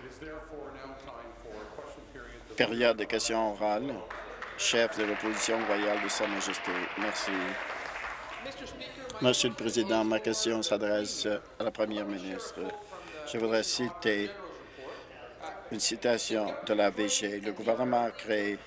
Période de questions orales. Chef de l'opposition royale de Sa Majesté. Merci. Monsieur le Président, ma question s'adresse à la Première ministre. Je voudrais citer une citation de la VG. Le gouvernement a créé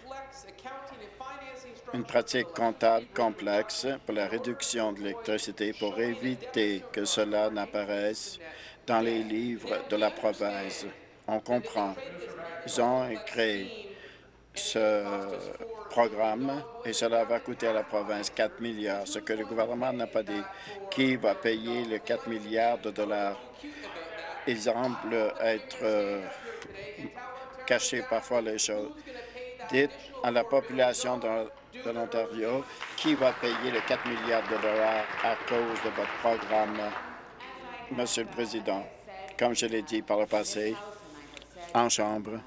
une pratique comptable complexe pour la réduction de l'électricité pour éviter que cela n'apparaisse dans les livres de la province. On comprend. Ils ont créé ce programme et cela va coûter à la province 4 milliards. Ce que le gouvernement n'a pas dit, qui va payer les 4 milliards de dollars? Il semble être caché parfois les choses. Dites à la population de l'Ontario qui va payer les 4 milliards de dollars à cause de votre programme. Monsieur le Président, comme je l'ai dit par le passé, en Chambre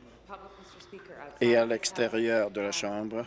et à l'extérieur de la Chambre,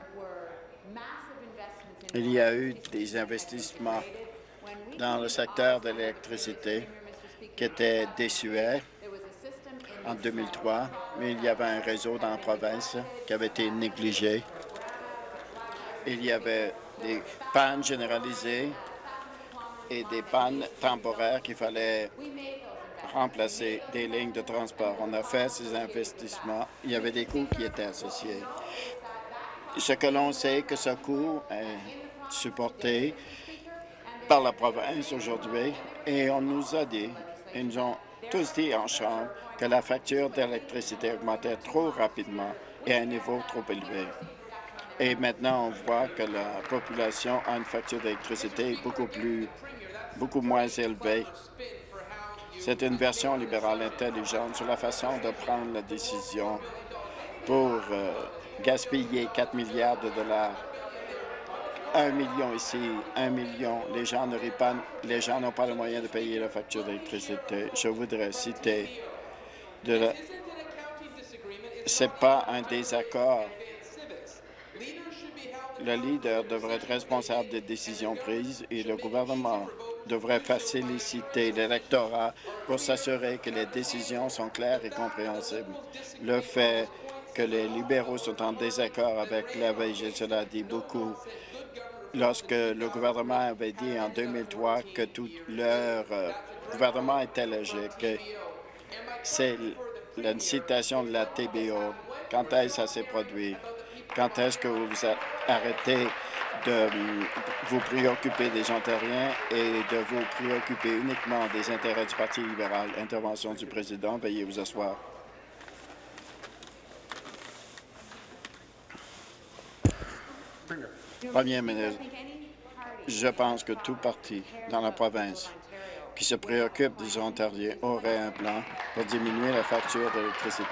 il y a eu des investissements dans le secteur de l'électricité qui étaient désuets en 2003, mais il y avait un réseau dans la province qui avait été négligé. Il y avait des pannes généralisées et des pannes temporaires qu'il fallait remplacer des lignes de transport. On a fait ces investissements. Il y avait des coûts qui étaient associés. Ce que l'on sait que ce coût est supporté par la province aujourd'hui et on nous a dit, ils nous ont tous dit en Chambre que la facture d'électricité augmentait trop rapidement et à un niveau trop élevé. Et maintenant, on voit que la population a une facture d'électricité beaucoup moins élevée. C'est une version libérale intelligente sur la façon de prendre la décision pour gaspiller 4 milliards de dollars. 1 million ici, 1 million. Les gens ne rient pas, les gens n'ont pas le moyen de payer la facture d'électricité. Je voudrais citer c'est pas un désaccord. Le leader devrait être responsable des décisions prises et le gouvernement devrait faciliter l'électorat pour s'assurer que les décisions sont claires et compréhensibles. Le fait que les libéraux sont en désaccord avec la VG, cela dit beaucoup. Lorsque le gouvernement avait dit en 2003 que tout leur gouvernement était logique, c'est une citation de la TBO. Quand est-ce que ça s'est produit? Quand est-ce que vous arrêtez de vous préoccuper des Ontariens et de vous préoccuper uniquement des intérêts du Parti libéral? Intervention du président. Veuillez vous asseoir. Premier ministre, je pense que tout parti dans la province qui se préoccupe des Ontariens aurait un plan pour diminuer la facture d'électricité,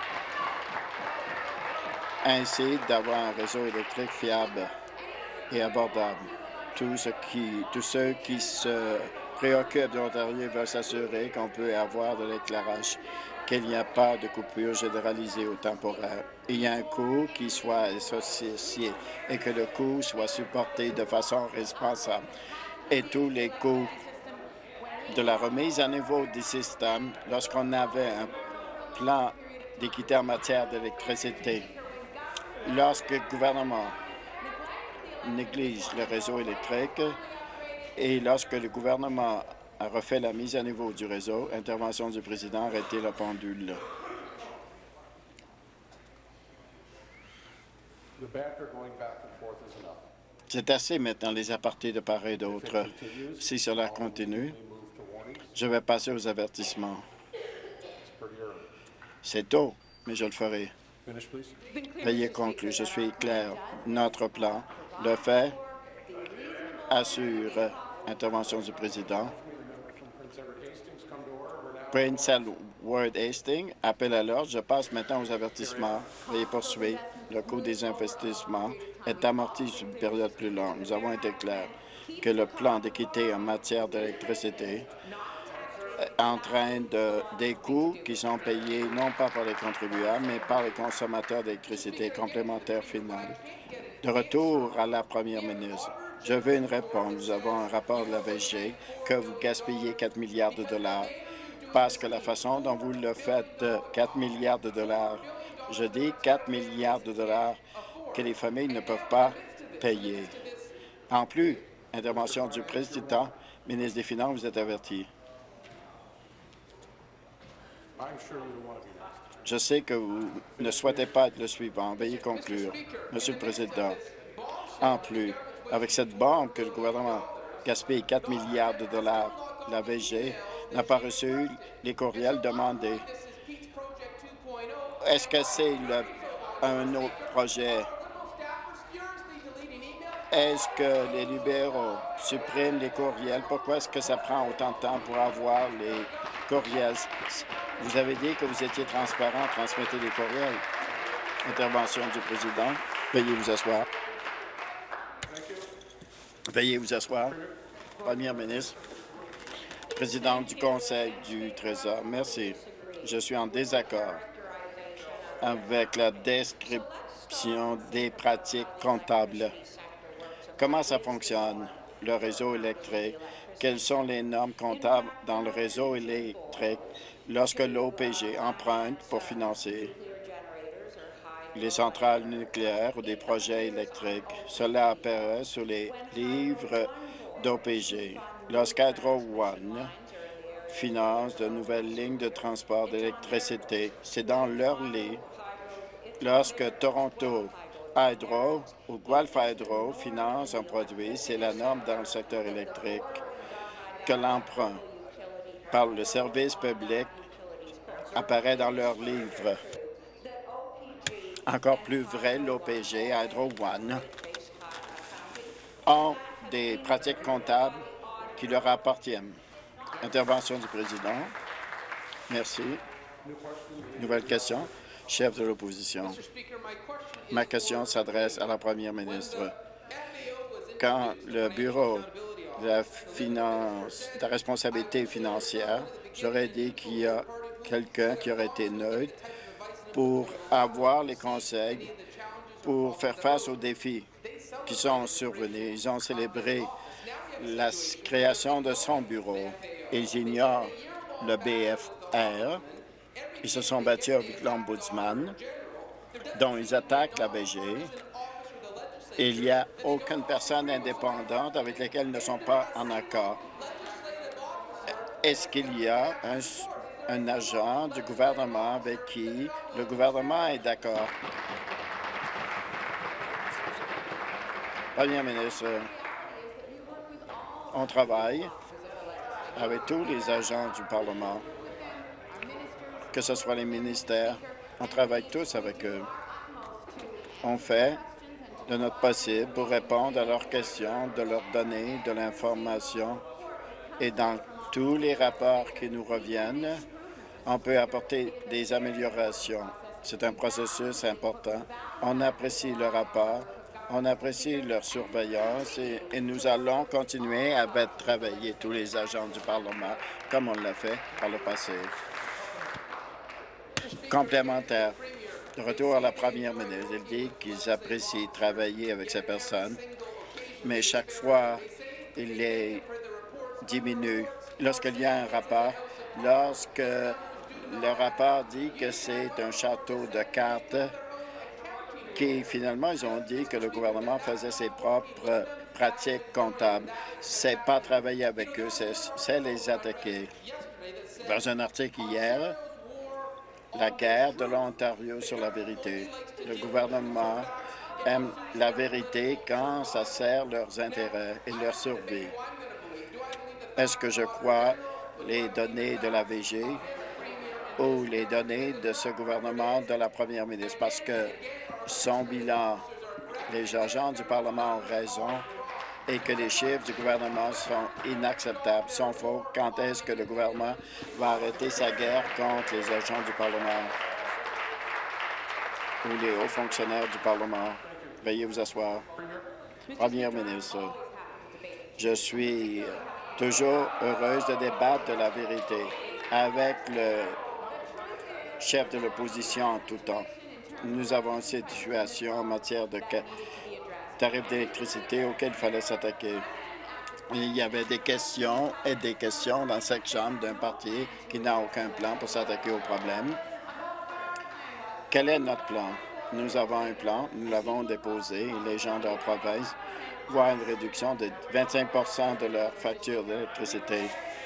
ainsi d'avoir un réseau électrique fiable et abordable. Tous ceux qui se préoccupent de l'Ontario veulent s'assurer qu'on peut avoir de l'éclairage, qu'il n'y a pas de coupure généralisée ou temporaire. Il y a un coût qui soit associé et que le coût soit supporté de façon responsable. Et tous les coûts de la remise à niveau du système, lorsqu'on avait un plan d'équité en matière d'électricité, lorsque le gouvernement néglige le réseau électrique et lorsque le gouvernement a refait la mise à niveau du réseau, intervention du président, arrêtez la pendule. C'est assez maintenant, les apartés de part et d'autre. Si cela continue, je vais passer aux avertissements. C'est tôt, mais je le ferai. Veuillez conclure. Je suis clair. Notre plan, le fait, assure, intervention du président. Prince Edward Hastings, appel à l'ordre. Je passe maintenant aux avertissements. Veuillez poursuivre. Le coût des investissements est amorti sur une période plus longue. Nous avons été clairs que le plan d'équité en matière d'électricité entraîne des coûts qui sont payés non pas par les contribuables, mais par les consommateurs d'électricité complémentaire finale. De retour à la Première ministre, je veux une réponse. Nous avons un rapport de la VG que vous gaspillez 4 milliards de dollars parce que la façon dont vous le faites, 4 milliards de dollars, je dis 4 milliards de dollars que les familles ne peuvent pas payer. En plus, intervention du président, ministre des Finances, vous êtes averti. Je sais que vous ne souhaitez pas être le suivant. Veuillez conclure. Monsieur le Président, en plus, avec cette bombe que le gouvernement gaspille 4 milliards de dollars, la VG n'a pas reçu les courriels demandés. Est-ce que c'est un autre projet? Est-ce que les libéraux suppriment les courriels? Pourquoi est-ce que ça prend autant de temps pour avoir les courriels? Vous avez dit que vous étiez transparent, transmettez les courriels. Intervention du président. Veuillez vous asseoir. Veuillez vous asseoir. Première ministre, présidente du Conseil du Trésor, merci. Je suis en désaccord avec la description des pratiques comptables. Comment ça fonctionne, le réseau électrique? Quelles sont les normes comptables dans le réseau électrique lorsque l'OPG emprunte pour financer les centrales nucléaires ou des projets électriques? Cela apparaît sur les livres d'OPG. Lorsqu'Hydro One finance de nouvelles lignes de transport d'électricité, c'est dans leur livre. Lorsque Toronto Hydro ou Guelph Hydro finance un produit, c'est la norme dans le secteur électrique que l'emprunt par le service public apparaît dans leurs livres. Encore plus vrai, l'OPG, Hydro One, ont des pratiques comptables qui leur appartiennent. Intervention du président. Merci. Nouvelle question. Chef de l'opposition. Ma question s'adresse à la première ministre. Quand le Bureau de la responsabilité financière, j'aurais dit qu'il y a quelqu'un qui aurait été neutre pour avoir les conseils pour faire face aux défis qui sont survenus. Ils ont célébré la création de son bureau. Ils ignorent le BFR. Ils se sont battus avec l'Ombudsman, dont ils attaquent la VG. Il n'y a aucune personne indépendante avec laquelle ils ne sont pas en accord. Est-ce qu'il y a un agent du gouvernement avec qui le gouvernement est d'accord? Premier ministre, on travaille avec tous les agents du Parlement, que ce soit les ministères. On travaille tous avec eux. On fait de notre possible pour répondre à leurs questions, de leur donner de l'information. Et dans tous les rapports qui nous reviennent, on peut apporter des améliorations. C'est un processus important. On apprécie le rapport, on apprécie leur surveillance et nous allons continuer à travailler tous les agents du Parlement comme on l'a fait par le passé. Complémentaire. De retour à la première ministre, elle dit qu'ils apprécient travailler avec ces personnes, mais chaque fois, il les diminue. Lorsqu'il y a un rapport, lorsque le rapport dit que c'est un château de cartes, qui finalement, ils ont dit que le gouvernement faisait ses propres pratiques comptables. C'est pas travailler avec eux, c'est les attaquer. Dans un article hier, la guerre de l'Ontario sur la vérité. Le gouvernement aime la vérité quand ça sert leurs intérêts et leur survie. Est-ce que je crois les données de la VG ou les données de ce gouvernement de la première ministre? Parce que son bilan, les agents du Parlement ont raison et que les chiffres du gouvernement sont inacceptables, sont faux. Quand est-ce que le gouvernement va arrêter sa guerre contre les agents du Parlement ou les hauts fonctionnaires du Parlement? Veuillez vous asseoir. Première ministre, je suis toujours heureuse de débattre de la vérité avec le chef de l'opposition en tout temps. Nous avons cette situation en matière de tarifs d'électricité auxquels il fallait s'attaquer. Il y avait des questions et des questions dans cette Chambre d'un parti qui n'a aucun plan pour s'attaquer au problème. Quel est notre plan? Nous avons un plan, nous l'avons déposé et les gens de la province voient une réduction de 25 de leur facture d'électricité.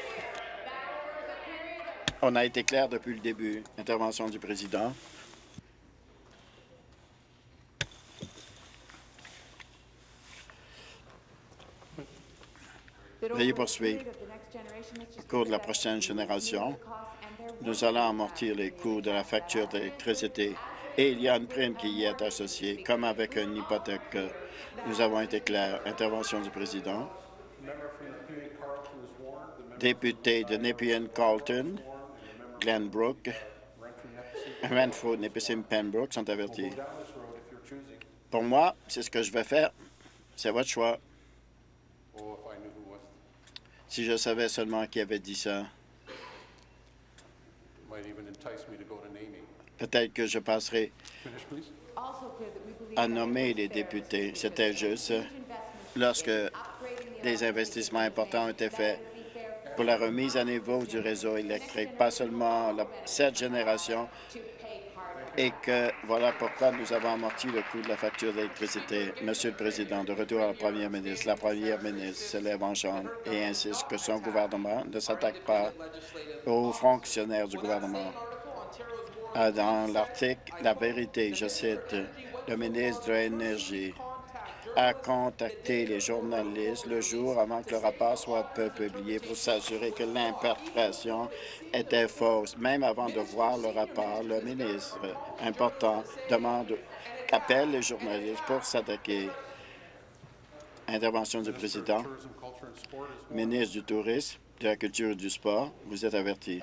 On a été clair depuis le début. Intervention du président. Veuillez poursuivre. Au cours de la prochaine génération, nous allons amortir les coûts de la facture d'électricité et il y a une prime qui y est associée, comme avec une hypothèque. Nous avons été clairs. Intervention du président. Député de Nepean-Carleton, Glenbrook, Renfrew, Nipissing-Pembroke sont avertis. Pour moi, c'est ce que je vais faire. C'est votre choix. Si je savais seulement qui avait dit ça, peut-être que je passerai à nommer les députés. C'était juste lorsque des investissements importants ont été faits pour la remise à niveau du réseau électrique, pas seulement cette génération, et que voilà pourquoi nous avons amorti le coût de la facture d'électricité. Monsieur le Président, de retour à la Première ministre. La Première ministre se lève en chambre et insiste que son gouvernement ne s'attaque pas aux fonctionnaires du gouvernement. Dans l'article La Vérité, je cite, le ministre de l'Énergie a contacté les journalistes le jour avant que le rapport soit publié pour s'assurer que l'interprétation était fausse. Même avant de voir le rapport, le ministre important appelle les journalistes pour s'attaquer. Intervention du président. Ministre du Tourisme, de la Culture et du Sport, vous êtes averti.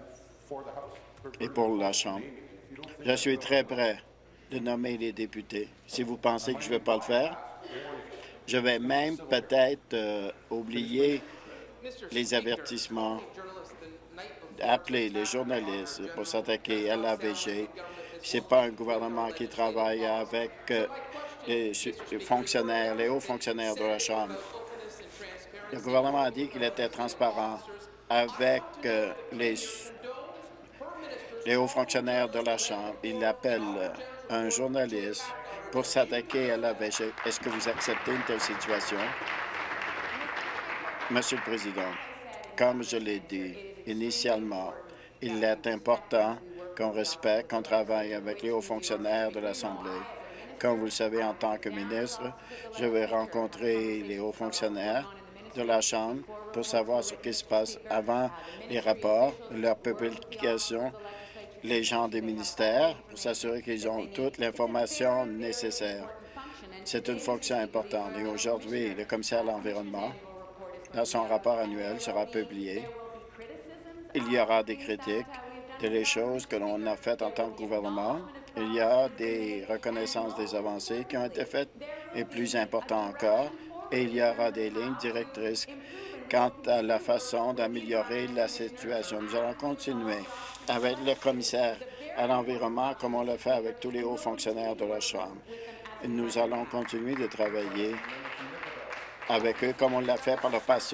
Et pour la Chambre, je suis très prêt de nommer les députés. Si vous pensez que je ne vais pas le faire, je vais même peut-être oublier les avertissements, appeler les journalistes pour s'attaquer à l'AVG. Ce n'est pas un gouvernement qui travaille avec les fonctionnaires, les hauts fonctionnaires de la Chambre. Le gouvernement a dit qu'il était transparent avec les hauts fonctionnaires de la Chambre. Il appelle un journaliste pour s'attaquer à l'AVG. Est-ce que vous acceptez une telle situation? Monsieur le Président, comme je l'ai dit initialement, il est important qu'on respecte, qu'on travaille avec les hauts fonctionnaires de l'Assemblée. Comme vous le savez, en tant que ministre, je vais rencontrer les hauts fonctionnaires de la Chambre pour savoir ce qui se passe avant les rapports, leur publication, les gens des ministères, pour s'assurer qu'ils ont toute l'information nécessaire. C'est une fonction importante. Et aujourd'hui, le commissaire à l'Environnement, dans son rapport annuel, sera publié. Il y aura des critiques des choses que l'on a faites en tant que gouvernement. Il y a des reconnaissances des avancées qui ont été faites, et plus important encore, et il y aura des lignes directrices quant à la façon d'améliorer la situation. Nous allons continuer avec le commissaire à l'Environnement, comme on le fait avec tous les hauts fonctionnaires de la Chambre. Nous allons continuer de travailler avec eux comme on l'a fait par le passé.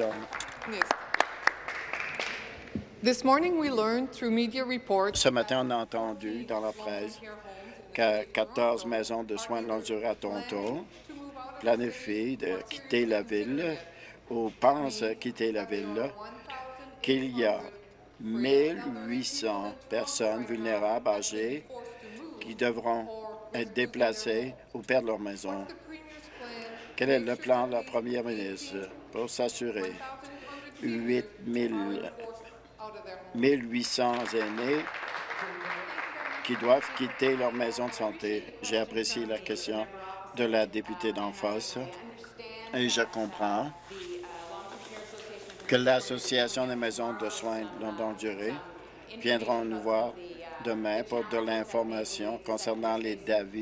Ce matin, on a entendu dans la presse que 14 maisons de soins de longue durée à Toronto planifient de quitter la ville ou pensent quitter la ville, qu'il y a 1800 personnes vulnérables âgées qui devront être déplacées ou perdre leur maison. Quel est le plan de la Première ministre pour s'assurer 1800 aînés qui doivent quitter leur maison de santé? J'ai apprécié la question de la députée d'en face et je comprends que l'Association des maisons de soins de longue durée viendront nous voir demain pour de l'information concernant les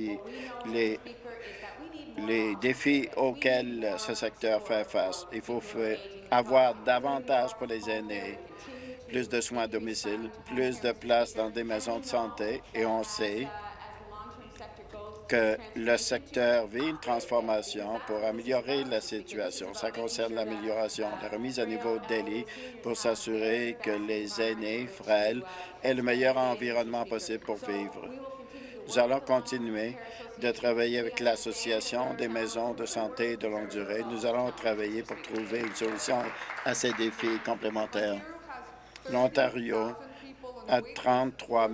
défis auxquels ce secteur fait face. Il faut avoir davantage pour les aînés, plus de soins à domicile, plus de places dans des maisons de santé, et on sait que le secteur vit une transformation pour améliorer la situation. Ça concerne l'amélioration de la remise à niveau des lits pour s'assurer que les aînés frêles aient le meilleur environnement possible pour vivre. Nous allons continuer de travailler avec l'Association des maisons de santé de longue durée. Nous allons travailler pour trouver une solution à ces défis complémentaires. L'Ontario a 33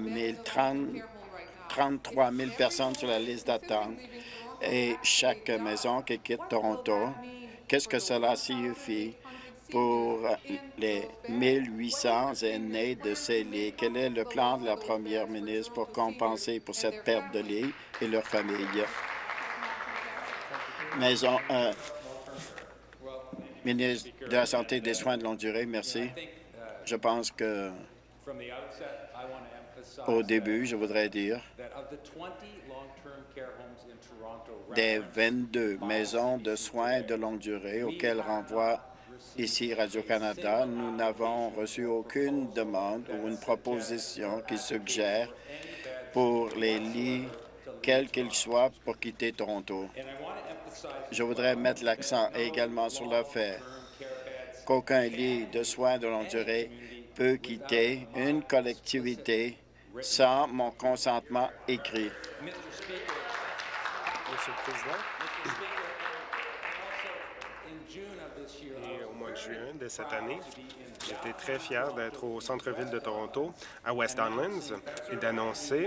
000 personnes sur la liste d'attente et chaque maison qui quitte Toronto. Qu'est-ce que cela signifie pour les 1800 aînés de ces lits? Quel est le plan de la première ministre pour compenser pour cette perte de lits et leurs familles? Ministre de la Santé et des Soins de longue durée, merci. Je pense que au début, je voudrais dire des 22 maisons de soins de longue durée auxquelles renvoie ici Radio-Canada, nous n'avons reçu aucune demande ou une proposition qui suggère pour les lits, quels qu'ils soient, pour quitter Toronto. Je voudrais mettre l'accent également sur le fait qu'aucun lit de soins de longue durée peut quitter une collectivité sans mon consentement écrit. Monsieur le Président, et au mois de juin de cette année, j'étais très fier d'être au centre-ville de Toronto, à West Don Lands, et d'annoncer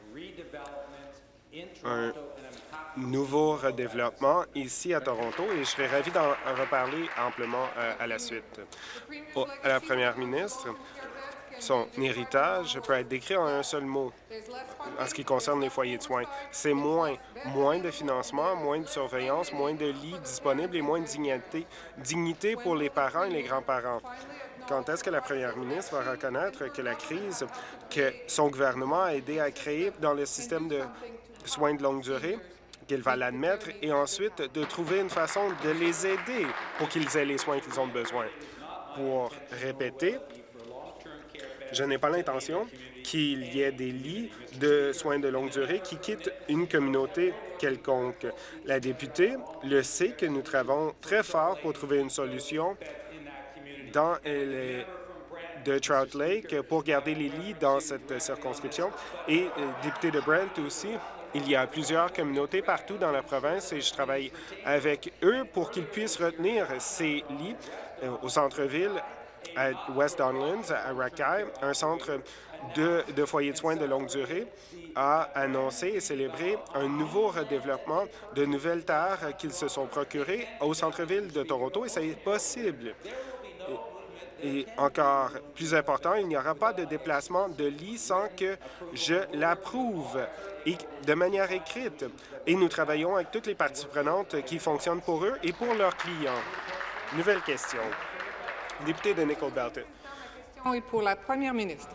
un nouveau redéveloppement ici à Toronto, et je serais ravi d'en reparler amplement à la suite. À la première ministre, son héritage peut être décrit en un seul mot en ce qui concerne les foyers de soins. C'est moins de financement, moins de surveillance, moins de lits disponibles et moins de dignité pour les parents et les grands-parents. Quand est-ce que la première ministre va reconnaître que la crise que son gouvernement a aidé à créer dans le système de soins de longue durée, qu'elle va l'admettre et ensuite de trouver une façon de les aider pour qu'ils aient les soins qu'ils ont besoin? Pour répéter, je n'ai pas l'intention qu'il y ait des lits de soins de longue durée qui quittent une communauté quelconque. La députée le sait que nous travaillons très fort pour trouver une solution dans de Trout Lake pour garder les lits dans cette circonscription. Et député de Brent aussi, il y a plusieurs communautés partout dans la province et je travaille avec eux pour qu'ils puissent retenir ces lits au centre-ville, à West Don Lands, à Rackay, un centre de foyers de soins de longue durée, a annoncé et célébré un nouveau redéveloppement de nouvelles terres qu'ils se sont procurées au centre-ville de Toronto, et ça est possible. Et encore plus important, il n'y aura pas de déplacement de lits sans que je l'approuve et de manière écrite. Et nous travaillons avec toutes les parties prenantes qui fonctionnent pour eux et pour leurs clients. Nouvelle question. Député de Nickel-Belt. Et pour la première ministre.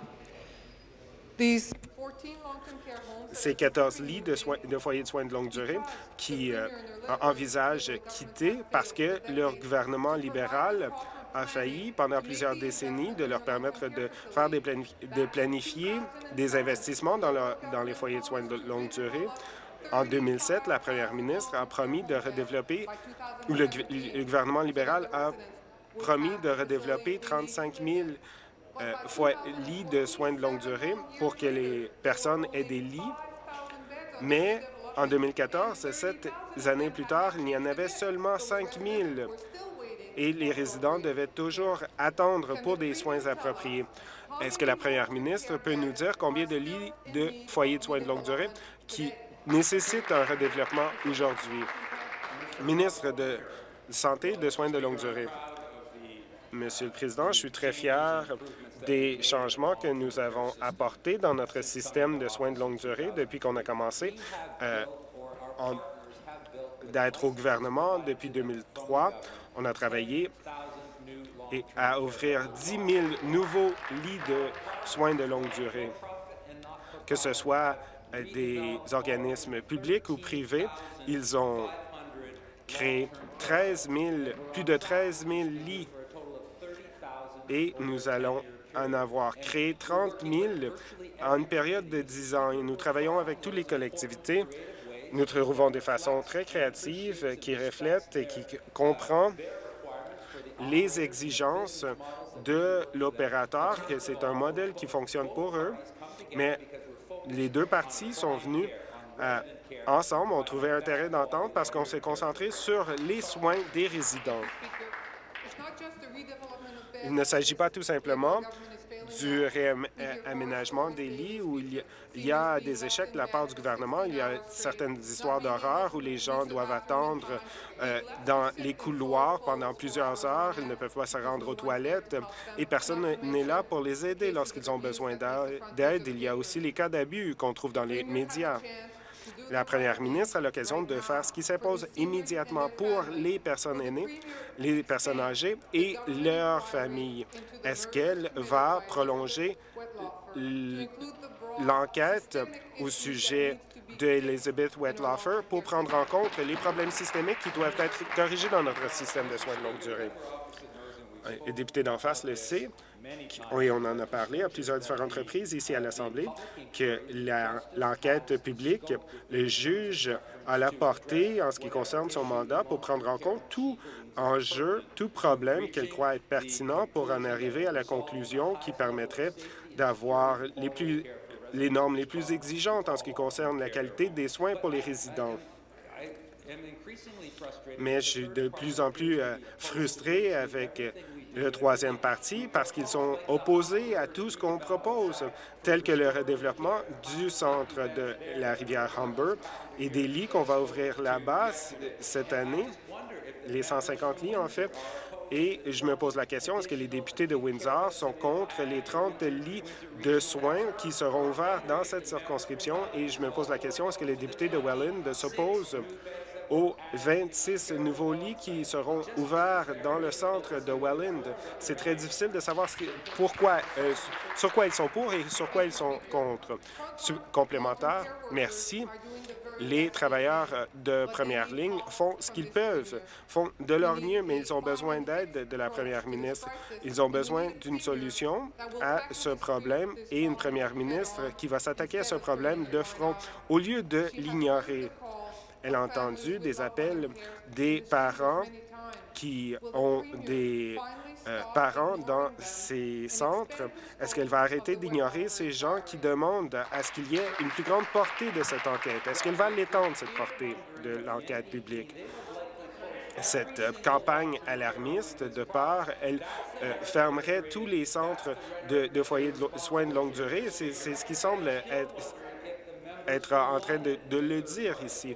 Ces 14 lits de foyers de soins de longue durée qui envisagent quitter parce que leur gouvernement libéral a failli pendant plusieurs décennies de leur permettre de faire de planifier des investissements dans les foyers de soins de longue durée. En 2007, la première ministre a promis de redévelopper, ou le gouvernement libéral a promis de redévelopper 35 000 lits de soins de longue durée pour que les personnes aient des lits. Mais en 2014, 7 années plus tard, il y en avait seulement 5 000 et les résidents devaient toujours attendre pour des soins appropriés. Est-ce que la première ministre peut nous dire combien de lits de foyers de soins de longue durée qui nécessitent un redéveloppement aujourd'hui? Ministre de Santé et de soins de longue durée. Monsieur le Président, je suis très fier des changements que nous avons apportés dans notre système de soins de longue durée depuis qu'on a commencé d'être au gouvernement depuis 2003. On a travaillé à ouvrir 10 000 nouveaux lits de soins de longue durée, que ce soit des organismes publics ou privés. Ils ont créé plus de 13 000 lits et nous allons en avoir créé 30 000 en une période de 10 ans. Et nous travaillons avec toutes les collectivités Nous trouvons des façons très créatives qui reflètent et qui comprennent les exigences de l'opérateur, que c'est un modèle qui fonctionne pour eux, mais les deux parties sont venues ensemble, ont trouvé un terrain d'entente parce qu'on s'est concentré sur les soins des résidents. Il ne s'agit pas tout simplement du réaménagement des lits où il y a des échecs de la part du gouvernement. Il y a certaines histoires d'horreur où les gens doivent attendre dans les couloirs pendant plusieurs heures. Ils ne peuvent pas se rendre aux toilettes et personne n'est là pour les aider lorsqu'ils ont besoin d'aide. Il y a aussi les cas d'abus qu'on trouve dans les médias. La première ministre a l'occasion de faire ce qui s'impose immédiatement pour les personnes aînées, les personnes âgées et leurs familles. Est-ce qu'elle va prolonger l'enquête au sujet d'Elizabeth Wettlaufer pour prendre en compte les problèmes systémiques qui doivent être corrigés dans notre système de soins de longue durée? Le député d'en face le sait, et on en a parlé à plusieurs différentes reprises ici à l'Assemblée, que l'enquête publique, le juge a la portée en ce qui concerne son mandat pour prendre en compte tout enjeu, tout problème qu'elle croit être pertinent pour en arriver à la conclusion qui permettrait d'avoir les normes les plus exigeantes en ce qui concerne la qualité des soins pour les résidents. Mais je suis de plus en plus frustré avec le troisième parti parce qu'ils sont opposés à tout ce qu'on propose, tel que le redéveloppement du centre de la rivière Humber et des lits qu'on va ouvrir là-bas cette année, les 150 lits en fait. Et je me pose la question, est-ce que les députés de Windsor sont contre les 30 lits de soins qui seront ouverts dans cette circonscription? Et je me pose la question, est-ce que les députés de Welland s'opposent aux 26 nouveaux lits qui seront ouverts dans le centre de Welland? C'est très difficile de savoir sur quoi ils sont pour et sur quoi ils sont contre. Complémentaire, merci. Les travailleurs de première ligne font ce qu'ils peuvent, font de leur mieux, mais ils ont besoin d'aide de la première ministre. Ils ont besoin d'une solution à ce problème et une première ministre qui va s'attaquer à ce problème de front au lieu de l'ignorer. Elle a entendu des appels des parents qui ont des parents dans ces centres. Est-ce qu'elle va arrêter d'ignorer ces gens qui demandent à ce qu'il y ait une plus grande portée de cette enquête? Est-ce qu'elle va l'étendre, cette portée de l'enquête publique? Cette campagne alarmiste, de part, elle fermerait tous les centres de foyers de soins de longue durée. C'est ce qui semble être en train de le dire ici.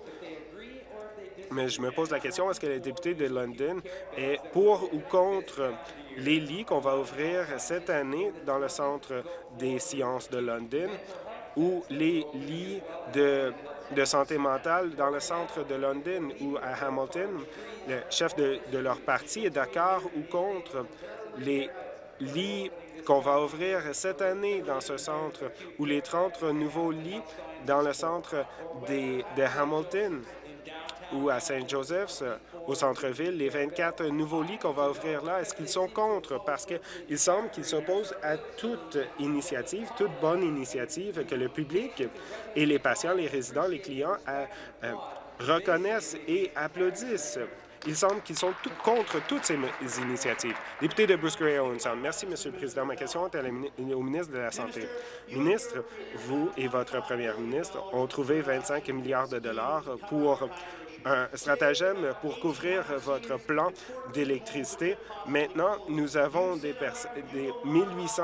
Mais je me pose la question, est-ce que le député de London est pour ou contre les lits qu'on va ouvrir cette année dans le Centre des sciences de London ou les lits de santé mentale dans le centre de London ou à Hamilton? Le chef de leur parti est d'accord ou contre les lits qu'on va ouvrir cette année dans ce centre ou les 30 nouveaux lits dans le centre de Hamilton ou à St. Joseph's, au centre-ville, les 24 nouveaux lits qu'on va ouvrir là, est-ce qu'ils sont contre? Parce qu'il semble qu'ils s'opposent à toute initiative, toute bonne initiative que le public et les patients, les résidents, les clients reconnaissent et applaudissent. Il semble qu'ils sont contre toutes ces initiatives. Député de Bruce Grey Owen Sound. Merci, Monsieur le Président. Ma question est au ministre de la Santé. Ministre, vous et votre première ministre ont trouvé 25 milliards de dollars pour un stratagème pour couvrir votre plan d'électricité. Maintenant, nous avons des 1800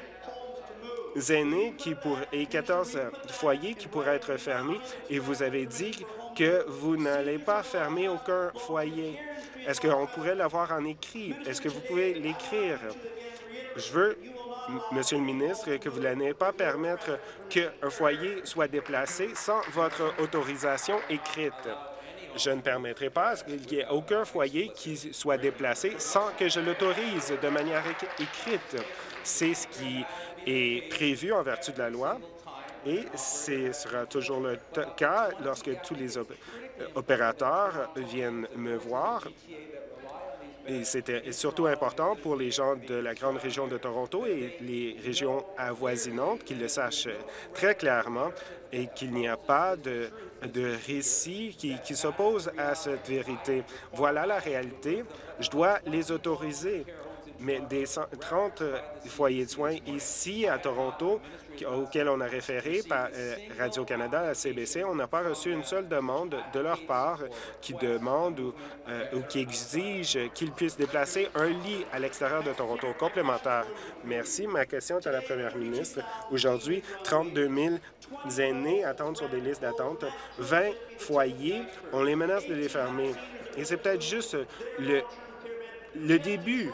aînés et 14 foyers qui pourraient être fermés et vous avez dit que vous n'allez pas fermer aucun foyer. Est-ce qu'on pourrait l'avoir en écrit? Est-ce que vous pouvez l'écrire? Je veux, Monsieur le ministre, que vous n'allez pas permettre qu'un foyer soit déplacé sans votre autorisation écrite. Je ne permettrai pas qu'il n'y ait aucun foyer qui soit déplacé sans que je l'autorise de manière écrite. C'est ce qui est prévu en vertu de la loi et ce sera toujours le cas lorsque tous les opérateurs viennent me voir. Et c'était surtout important pour les gens de la grande région de Toronto et les régions avoisinantes qu'ils le sachent très clairement et qu'il n'y a pas de récit qui s'oppose à cette vérité. Voilà la réalité. Je dois les autoriser. Mais des 30 foyers de soins ici à Toronto auxquels on a référé par Radio-Canada, la CBC, on n'a pas reçu une seule demande de leur part qui demande ou qui exige qu'ils puissent déplacer un lit à l'extérieur de Toronto complémentaire. Merci. Ma question est à la première ministre. Aujourd'hui, 32 000 aînés attendent sur des listes d'attente. 20 foyers, on les menace de les fermer. Et c'est peut-être juste le début.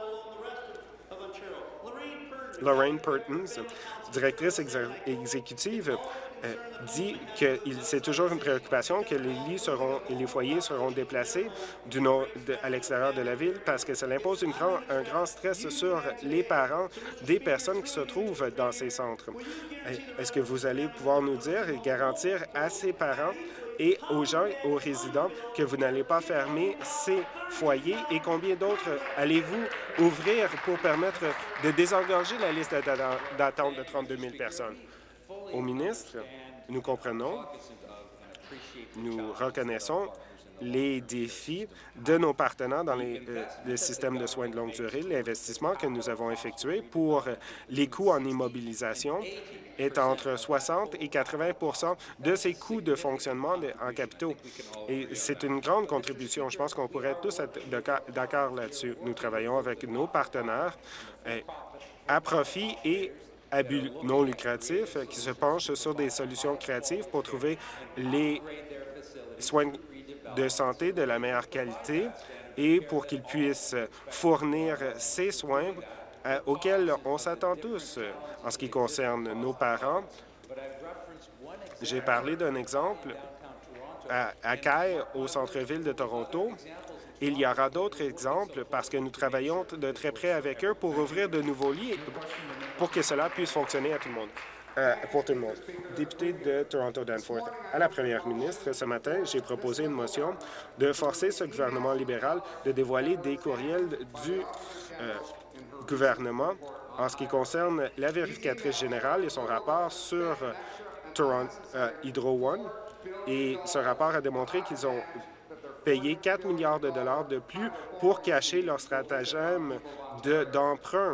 Lorraine Perkins, directrice exécutive, dit que c'est toujours une préoccupation que les lits et les foyers seront déplacés à l'extérieur de la ville parce que ça impose un grand stress sur les parents des personnes qui se trouvent dans ces centres. Est-ce que vous allez pouvoir nous dire et garantir à ces parents et aux gens, aux résidents, que vous n'allez pas fermer ces foyers et combien d'autres allez-vous ouvrir pour permettre de désengorger la liste d'attente de 32 000 personnes? Au ministre, nous comprenons, nous reconnaissons les défis de nos partenaires dans le système de soins de longue durée. L'investissement que nous avons effectué pour les coûts en immobilisation est entre 60 et 80 de ces coûts de fonctionnement en capitaux. Et c'est une grande contribution. Je pense qu'on pourrait tous être d'accord là-dessus. Nous travaillons avec nos partenaires à profit et à but non lucratif qui se penchent sur des solutions créatives pour trouver les soins de santé de la meilleure qualité et pour qu'ils puissent fournir ces soins auxquels on s'attend tous. En ce qui concerne nos parents, j'ai parlé d'un exemple à Caille, au centre-ville de Toronto. Il y aura d'autres exemples parce que nous travaillons de très près avec eux pour ouvrir de nouveaux lits pour que cela puisse fonctionner à tout le monde. Pour tout le monde. Député de Toronto-Danforth, à la première ministre, ce matin, j'ai proposé une motion de forcer ce gouvernement libéral de dévoiler des courriels du gouvernement en ce qui concerne la vérificatrice générale et son rapport sur Hydro One. Et ce rapport a démontré qu'ils ont payé 4 milliards de dollars de plus pour cacher leur stratagème d'emprunt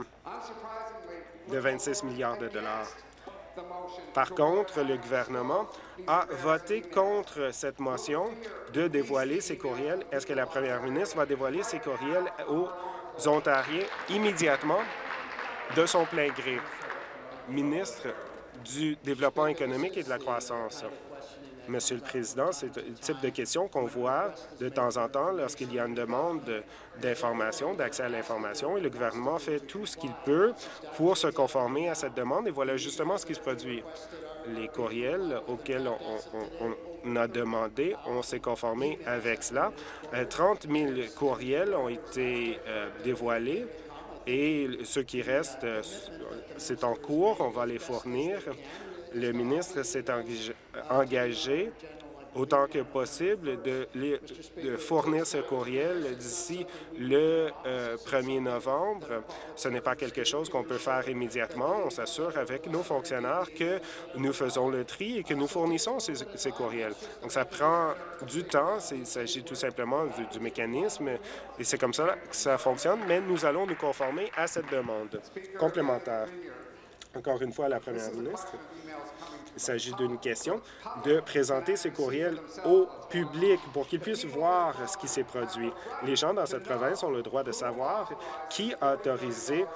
de 26 milliards de dollars. Par contre, le gouvernement a voté contre cette motion de dévoiler ces courriels. Est-ce que la première ministre va dévoiler ces courriels aux Ontariens immédiatement de son plein gré? Ministre du Développement économique et de la croissance. Monsieur le Président, c'est le type de question qu'on voit de temps en temps lorsqu'il y a une demande d'information, d'accès à l'information, et le gouvernement fait tout ce qu'il peut pour se conformer à cette demande, et voilà justement ce qui se produit. Les courriels auxquels on a demandé, on s'est conformé avec cela. 30 000 courriels ont été dévoilés, et ceux qui restent, c'est en cours, on va les fournir. Le ministre s'est engagé autant que possible de fournir ce courriel d'ici le 1er novembre. Ce n'est pas quelque chose qu'on peut faire immédiatement. On s'assure avec nos fonctionnaires que nous faisons le tri et que nous fournissons ces courriels. Donc, ça prend du temps. Il s'agit tout simplement du mécanisme et c'est comme ça que ça fonctionne, mais nous allons nous conformer à cette demande complémentaire. Encore une fois, à la première ministre. Il s'agit d'une question de présenter ces courriels au public pour qu'ils puissent voir ce qui s'est produit. Les gens dans cette province ont le droit de savoir qui a autorisé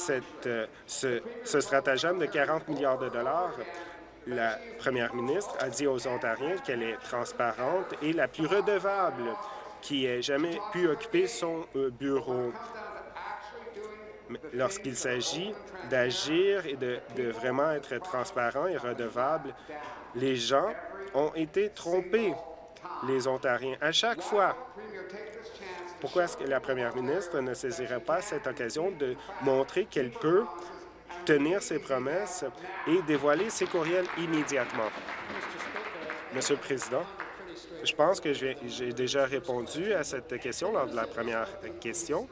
ce stratagème de 40 milliards de dollars. La première ministre a dit aux Ontariens qu'elle est transparente et la plus redevable qui ait jamais pu occuper son bureau. Lorsqu'il s'agit d'agir et de vraiment être transparent et redevable, les gens ont été trompés, les Ontariens, à chaque fois. Pourquoi est-ce que la première ministre ne saisirait pas cette occasion de montrer qu'elle peut tenir ses promesses et dévoiler ses courriels immédiatement? Monsieur le Président, Je pense que j'ai déjà répondu à cette question lors de la première question.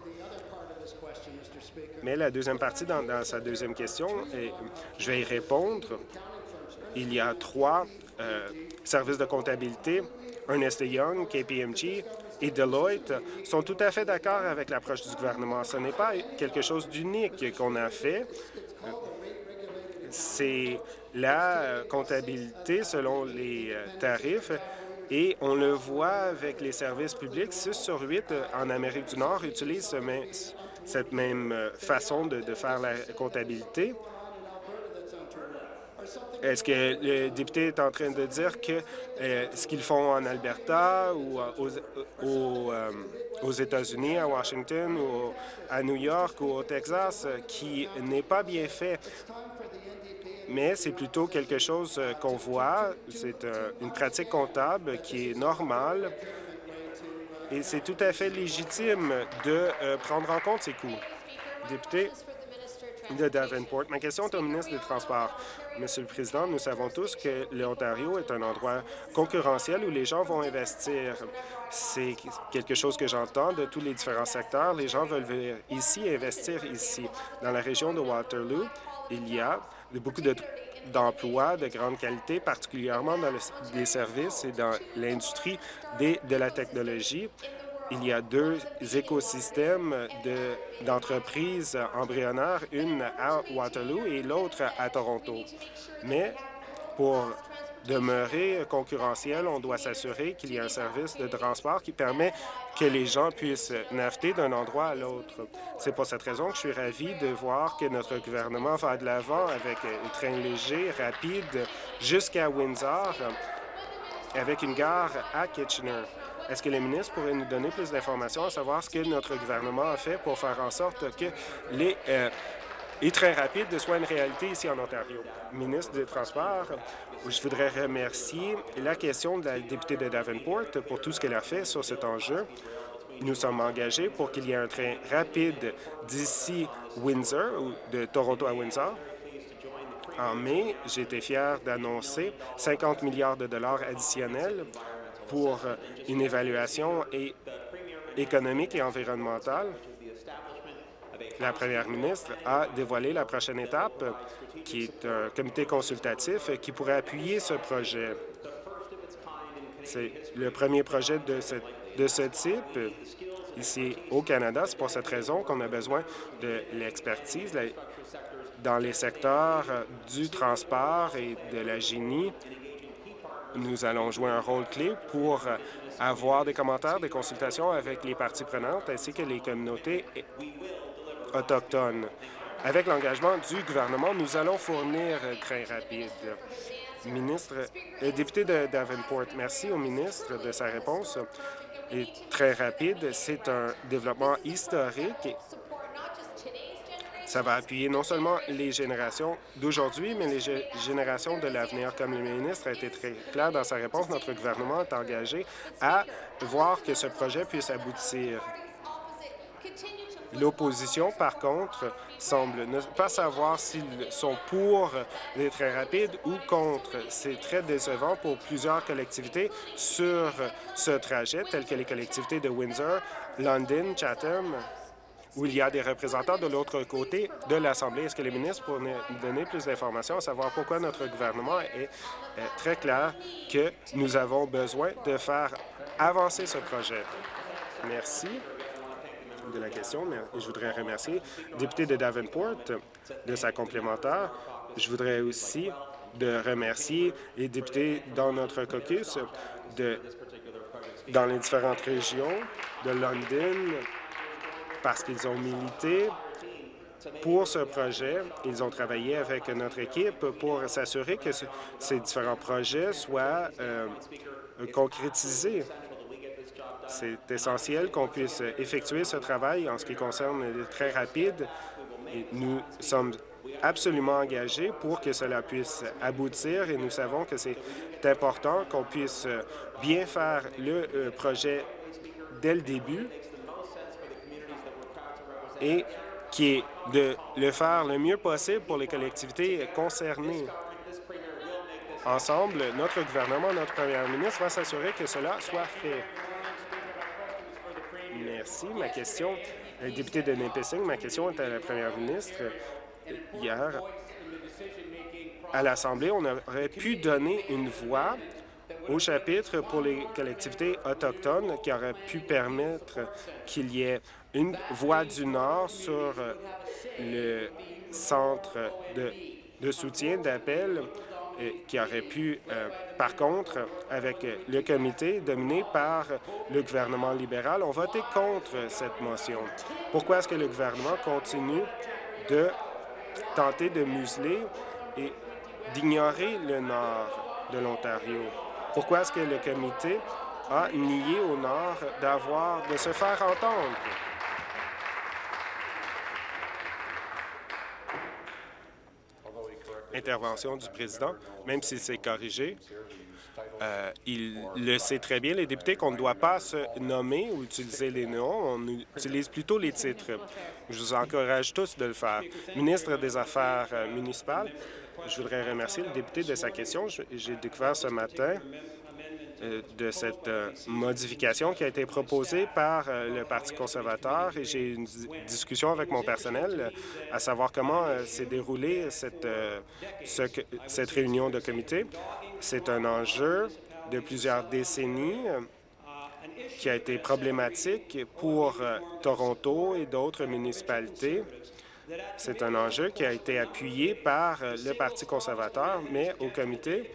Mais la deuxième partie, dans sa deuxième question, je vais y répondre. Il y a 3 services de comptabilité, Ernst & Young, KPMG et Deloitte, sont tout à fait d'accord avec l'approche du gouvernement. Ce n'est pas quelque chose d'unique qu'on a fait. C'est la comptabilité selon les tarifs. Et on le voit avec les services publics, 6 sur 8 en Amérique du Nord utilisent cette même façon de faire la comptabilité. Est-ce que le député est en train de dire que ce qu'ils font en Alberta ou aux États-Unis, à Washington ou à New York ou au Texas, qui n'est pas bien fait? Mais c'est plutôt quelque chose qu'on voit. C'est une pratique comptable qui est normale et c'est tout à fait légitime de prendre en compte ces coûts. Député de Davenport. Ma question est au ministre des Transports. Monsieur le Président, nous savons tous que l'Ontario est un endroit concurrentiel où les gens vont investir. C'est quelque chose que j'entends de tous les différents secteurs. Les gens veulent venir ici, investir ici. Dans la région de Waterloo, il y a beaucoup d'emplois de grande qualité, particulièrement dans les services et dans l'industrie de la technologie. Il y a 2 écosystèmes d'entreprises embryonnaires, une à Waterloo et l'autre à Toronto. Mais pour demeurer concurrentiel, on doit s'assurer qu'il y a un service de transport qui permet que les gens puissent naviguer d'un endroit à l'autre. C'est pour cette raison que je suis ravi de voir que notre gouvernement va de l'avant avec un train léger, rapide, jusqu'à Windsor, avec une gare à Kitchener. Est-ce que le ministre pourrait nous donner plus d'informations à savoir ce que notre gouvernement a fait pour faire en sorte que les trains rapides soient une réalité ici en Ontario? Ministre des Transports, je voudrais remercier la question de la députée de Davenport pour tout ce qu'elle a fait sur cet enjeu. Nous sommes engagés pour qu'il y ait un train rapide d'ici Windsor ou de Toronto à Windsor. En mai, j'ai été fier d'annoncer 50 milliards de dollars additionnels pour une évaluation économique et environnementale. La première ministre a dévoilé la prochaine étape, qui est un comité consultatif qui pourrait appuyer ce projet. C'est le premier projet de ce type ici au Canada. C'est pour cette raison qu'on a besoin de l'expertise dans les secteurs du transport et de la génie. Nous allons jouer un rôle clé pour avoir des commentaires, des consultations avec les parties prenantes ainsi que les communautés autochtones. Avec l'engagement du gouvernement, nous allons fournir train rapide. Député de Davenport, merci au ministre de sa réponse. Et très rapide, c'est un développement historique. Ça va appuyer non seulement les générations d'aujourd'hui, mais les générations de l'avenir. Comme le ministre a été très clair dans sa réponse, notre gouvernement est engagé à voir que ce projet puisse aboutir. L'opposition, par contre, semble ne pas savoir s'ils sont pour les trains rapides ou contre. C'est très décevant pour plusieurs collectivités sur ce trajet, telles que les collectivités de Windsor, London, Chatham, où il y a des représentants de l'autre côté de l'Assemblée. Est-ce que les ministres pourraient nous donner plus d'informations à savoir pourquoi notre gouvernement est très clair que nous avons besoin de faire avancer ce projet? Merci de la question. Je voudrais remercier le député de Davenport de sa complémentaire. Je voudrais aussi remercier les députés dans notre caucus dans les différentes régions de London, parce qu'ils ont milité pour ce projet. Ils ont travaillé avec notre équipe pour s'assurer que ces différents projets soient concrétisés. C'est essentiel qu'on puisse effectuer ce travail en ce qui concerne les trains rapides. Et nous sommes absolument engagés pour que cela puisse aboutir et nous savons que c'est important qu'on puisse bien faire le projet dès le début et qui est de le faire le mieux possible pour les collectivités concernées. Ensemble, notre gouvernement, notre première ministre va s'assurer que cela soit fait. Merci. Ma question, le député de Nipissing, ma question est à la première ministre. Hier, à l'Assemblée, on aurait pu donner une voix au chapitre pour les collectivités autochtones qui aurait pu permettre qu'il y ait une voix du Nord sur le centre de soutien d'appel qui aurait pu, par contre, avec le comité dominé par le gouvernement libéral, ont voté contre cette motion. Pourquoi est-ce que le gouvernement continue de tenter de museler et d'ignorer le nord de l'Ontario? Pourquoi est-ce que le comité a nié au nord de se faire entendre? Intervention du président, même si c'est corrigé. Il le sait très bien, les députés, qu'on ne doit pas se nommer ou utiliser les noms, on utilise plutôt les titres. Je vous encourage tous de le faire. Ministre des Affaires municipales, je voudrais remercier le député de sa question. J'ai découvert ce matin de cette modification qui a été proposée par le Parti conservateur et j'ai eu une discussion avec mon personnel à savoir comment s'est déroulée cette réunion de comité. C'est un enjeu de plusieurs décennies qui a été problématique pour Toronto et d'autres municipalités. C'est un enjeu qui a été appuyé par le Parti conservateur, mais au comité,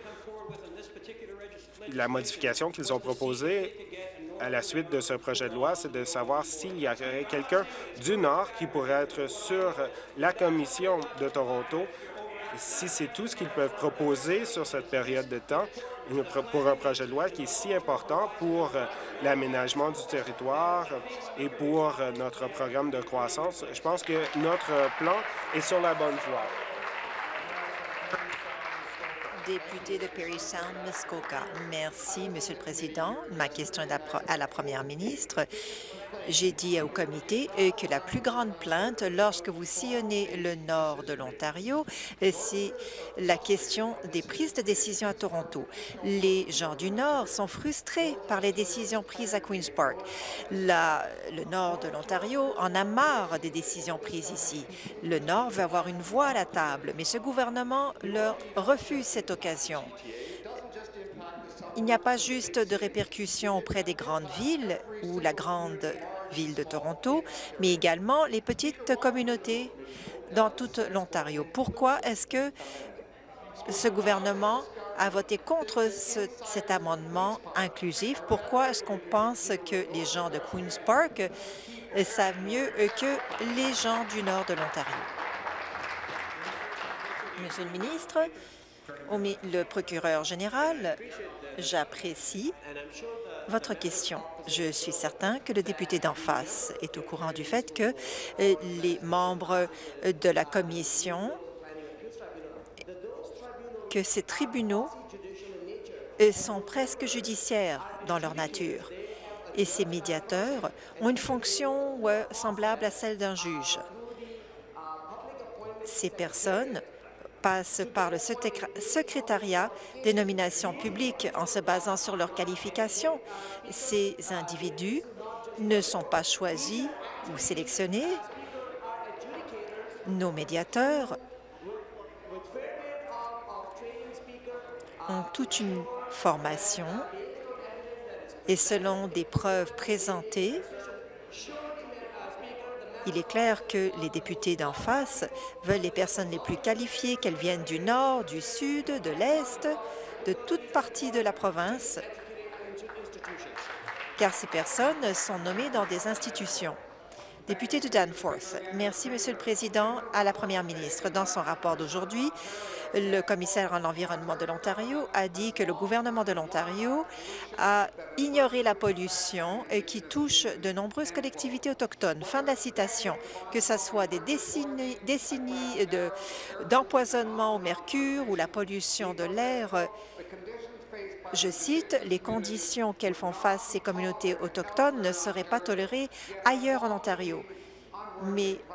la modification qu'ils ont proposée à la suite de ce projet de loi, c'est de savoir s'il y aurait quelqu'un du Nord qui pourrait être sur la commission de Toronto, si c'est tout ce qu'ils peuvent proposer sur cette période de temps pour un projet de loi qui est si important pour l'aménagement du territoire et pour notre programme de croissance. Je pense que notre plan est sur la bonne voie. Député de Parry Sound, Muskoka. Merci, Monsieur le Président. Ma question est à la Première ministre. J'ai dit au comité que la plus grande plainte lorsque vous sillonnez le nord de l'Ontario, c'est la question des prises de décision à Toronto. Les gens du Nord sont frustrés par les décisions prises à Queen's Park. Le nord de l'Ontario en a marre des décisions prises ici. Le Nord veut avoir une voix à la table, mais ce gouvernement leur refuse cette occasion. Il n'y a pas juste de répercussions auprès des grandes villes ou la grande ville de Toronto, mais également les petites communautés dans toute l'Ontario. Pourquoi est-ce que ce gouvernement a voté contre cet amendement inclusif? Pourquoi est-ce qu'on pense que les gens de Queen's Park savent mieux que les gens du nord de l'Ontario? Monsieur le ministre, le procureur général, j'apprécie votre question. Je suis certain que le député d'en face est au courant du fait que les membres de la commission, que ces tribunaux sont presque judiciaires dans leur nature et ces médiateurs ont une fonction semblable à celle d'un juge. Ces personnes passent par le secrétariat des nominations publiques en se basant sur leurs qualifications. Ces individus ne sont pas choisis ou sélectionnés. Nos médiateurs ont toute une formation et selon des preuves présentées, il est clair que les députés d'en face veulent les personnes les plus qualifiées, qu'elles viennent du Nord, du Sud, de l'Est, de toute partie de la province, car ces personnes sont nommées dans des institutions. Député de Danforth. Merci, Monsieur le Président. À la Première ministre, dans son rapport d'aujourd'hui, le commissaire à l'environnement de l'Ontario a dit que le gouvernement de l'Ontario a ignoré la pollution qui touche de nombreuses collectivités autochtones. Fin de la citation. Que ce soit des décennies d'empoisonnement au mercure ou la pollution de l'air, je cite, « Les conditions auxquelles font face ces communautés autochtones ne seraient pas tolérées ailleurs en Ontario. »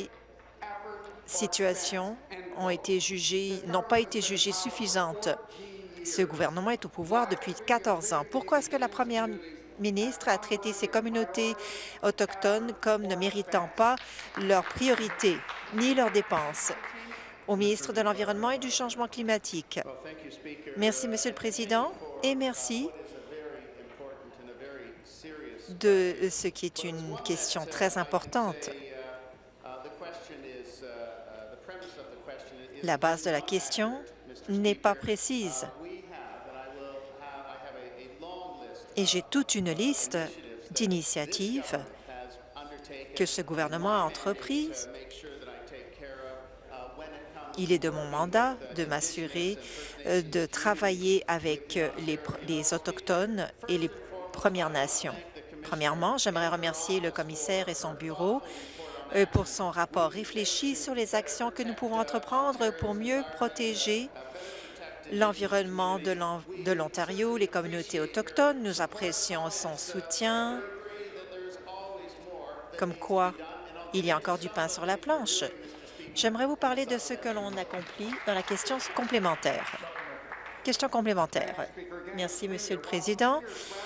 Mais ces situations n'ont pas été jugées suffisantes. Ce gouvernement est au pouvoir depuis 14 ans. Pourquoi est-ce que la première ministre a traité ces communautés autochtones comme ne méritant pas leurs priorités ni leurs dépenses? Au ministre de l'Environnement et du Changement climatique. Merci, Monsieur le Président, et merci de ce qui est une question très importante. La base de la question n'est pas précise. Et j'ai toute une liste d'initiatives que ce gouvernement a entreprises. Il est de mon mandat de m'assurer de travailler avec les Autochtones et les Premières Nations. Premièrement, j'aimerais remercier le commissaire et son bureau pour son rapport réfléchi sur les actions que nous pouvons entreprendre pour mieux protéger l'environnement de l'Ontario, les communautés autochtones. Nous apprécions son soutien, comme quoi il y a encore du pain sur la planche. J'aimerais vous parler de ce que l'on accomplit dans la question complémentaire. Question complémentaire. Merci, Monsieur le Président.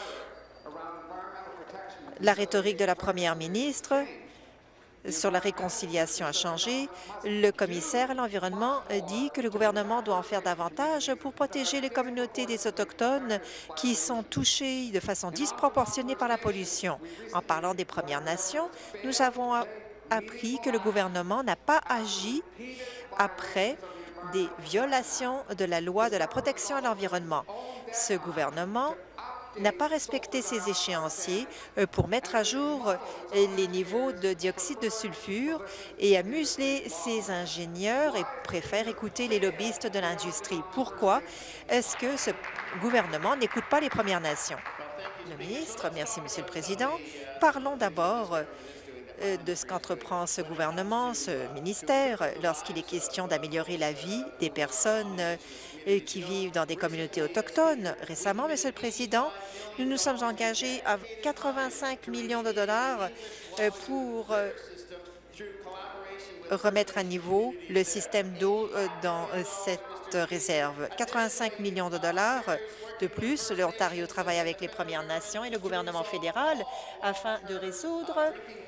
La rhétorique de la première ministre sur la réconciliation a changé. Le commissaire à l'Environnement dit que le gouvernement doit en faire davantage pour protéger les communautés des Autochtones qui sont touchées de façon disproportionnée par la pollution. En parlant des Premières Nations, nous avons appris que le gouvernement n'a pas agi après des violations de la loi de la protection à l'environnement. Ce gouvernement n'a pas respecté ses échéanciers pour mettre à jour les niveaux de dioxyde de sulfure et a muselé ses ingénieurs et préfère écouter les lobbyistes de l'industrie. Pourquoi est-ce que ce gouvernement n'écoute pas les Premières Nations? Le ministre, merci, Monsieur le Président. Parlons d'abord de ce qu'entreprend ce gouvernement, ce ministère, lorsqu'il est question d'améliorer la vie des personnes qui vivent dans des communautés autochtones. Récemment, Monsieur le Président, nous nous sommes engagés à 85 millions de dollars pour remettre à niveau le système d'eau dans cette réserve. 85 millions de dollars de plus. L'Ontario travaille avec les Premières Nations et le gouvernement fédéral afin de résoudre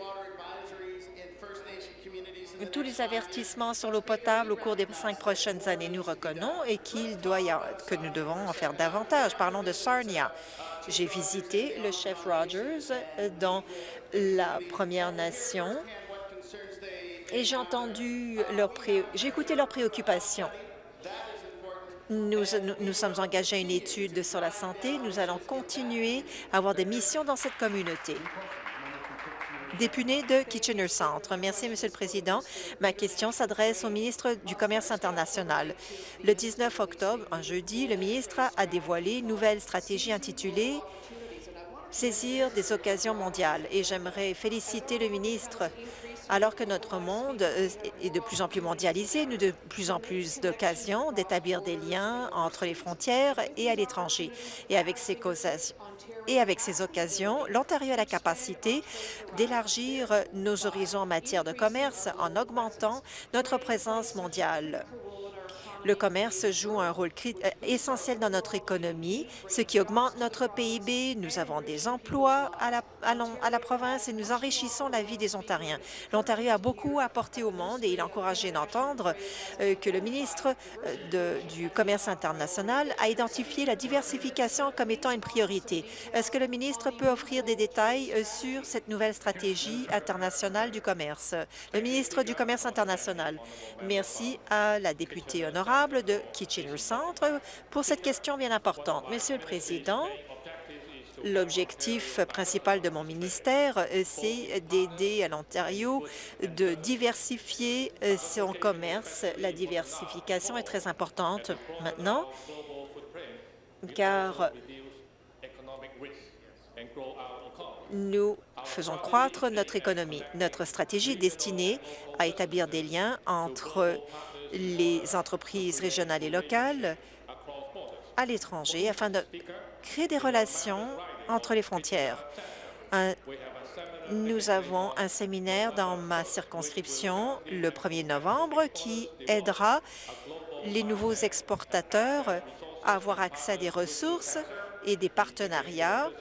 tous les avertissements sur l'eau potable au cours des 5 prochaines années. Nous reconnaissons et que nous devons en faire davantage. Parlons de Sarnia. J'ai visité le chef Rogers dans la Première Nation et j'ai écouté leurs préoccupations. Nous sommes engagés à une étude sur la santé. Nous allons continuer à avoir des missions dans cette communauté. Député de Kitchener Centre. Merci, Monsieur le Président. Ma question s'adresse au ministre du Commerce international. Le 19 octobre, un jeudi, le ministre a dévoilé une nouvelle stratégie intitulée « Saisir des occasions mondiales » et j'aimerais féliciter le ministre. Alors que notre monde est de plus en plus mondialisé, nous avons de plus en plus d'occasions d'établir des liens entre les frontières et à l'étranger. Et avec ces occasions, l'Ontario a la capacité d'élargir nos horizons en matière de commerce en augmentant notre présence mondiale. Le commerce joue un rôle essentiel dans notre économie, ce qui augmente notre PIB. Nous avons des emplois à la province et nous enrichissons la vie des Ontariens. L'Ontario a beaucoup apporté au monde et il est encouragé d'entendre que le ministre du Commerce international a identifié la diversification comme étant une priorité. Est-ce que le ministre peut offrir des détails sur cette nouvelle stratégie internationale du commerce? Le ministre du Commerce international. Merci à la députée honorable de Kitchener Centre pour cette question bien importante. Monsieur le Président, l'objectif principal de mon ministère, c'est d'aider à l'Ontario de diversifier son commerce. La diversification est très importante maintenant, car nous faisons croître notre économie. Notre stratégie est destinée à établir des liens entre les entreprises régionales et locales à l'étranger afin de créer des relations entre les frontières. Nous avons un séminaire dans ma circonscription le 1er novembre qui aidera les nouveaux exportateurs à avoir accès à des ressources et des partenariats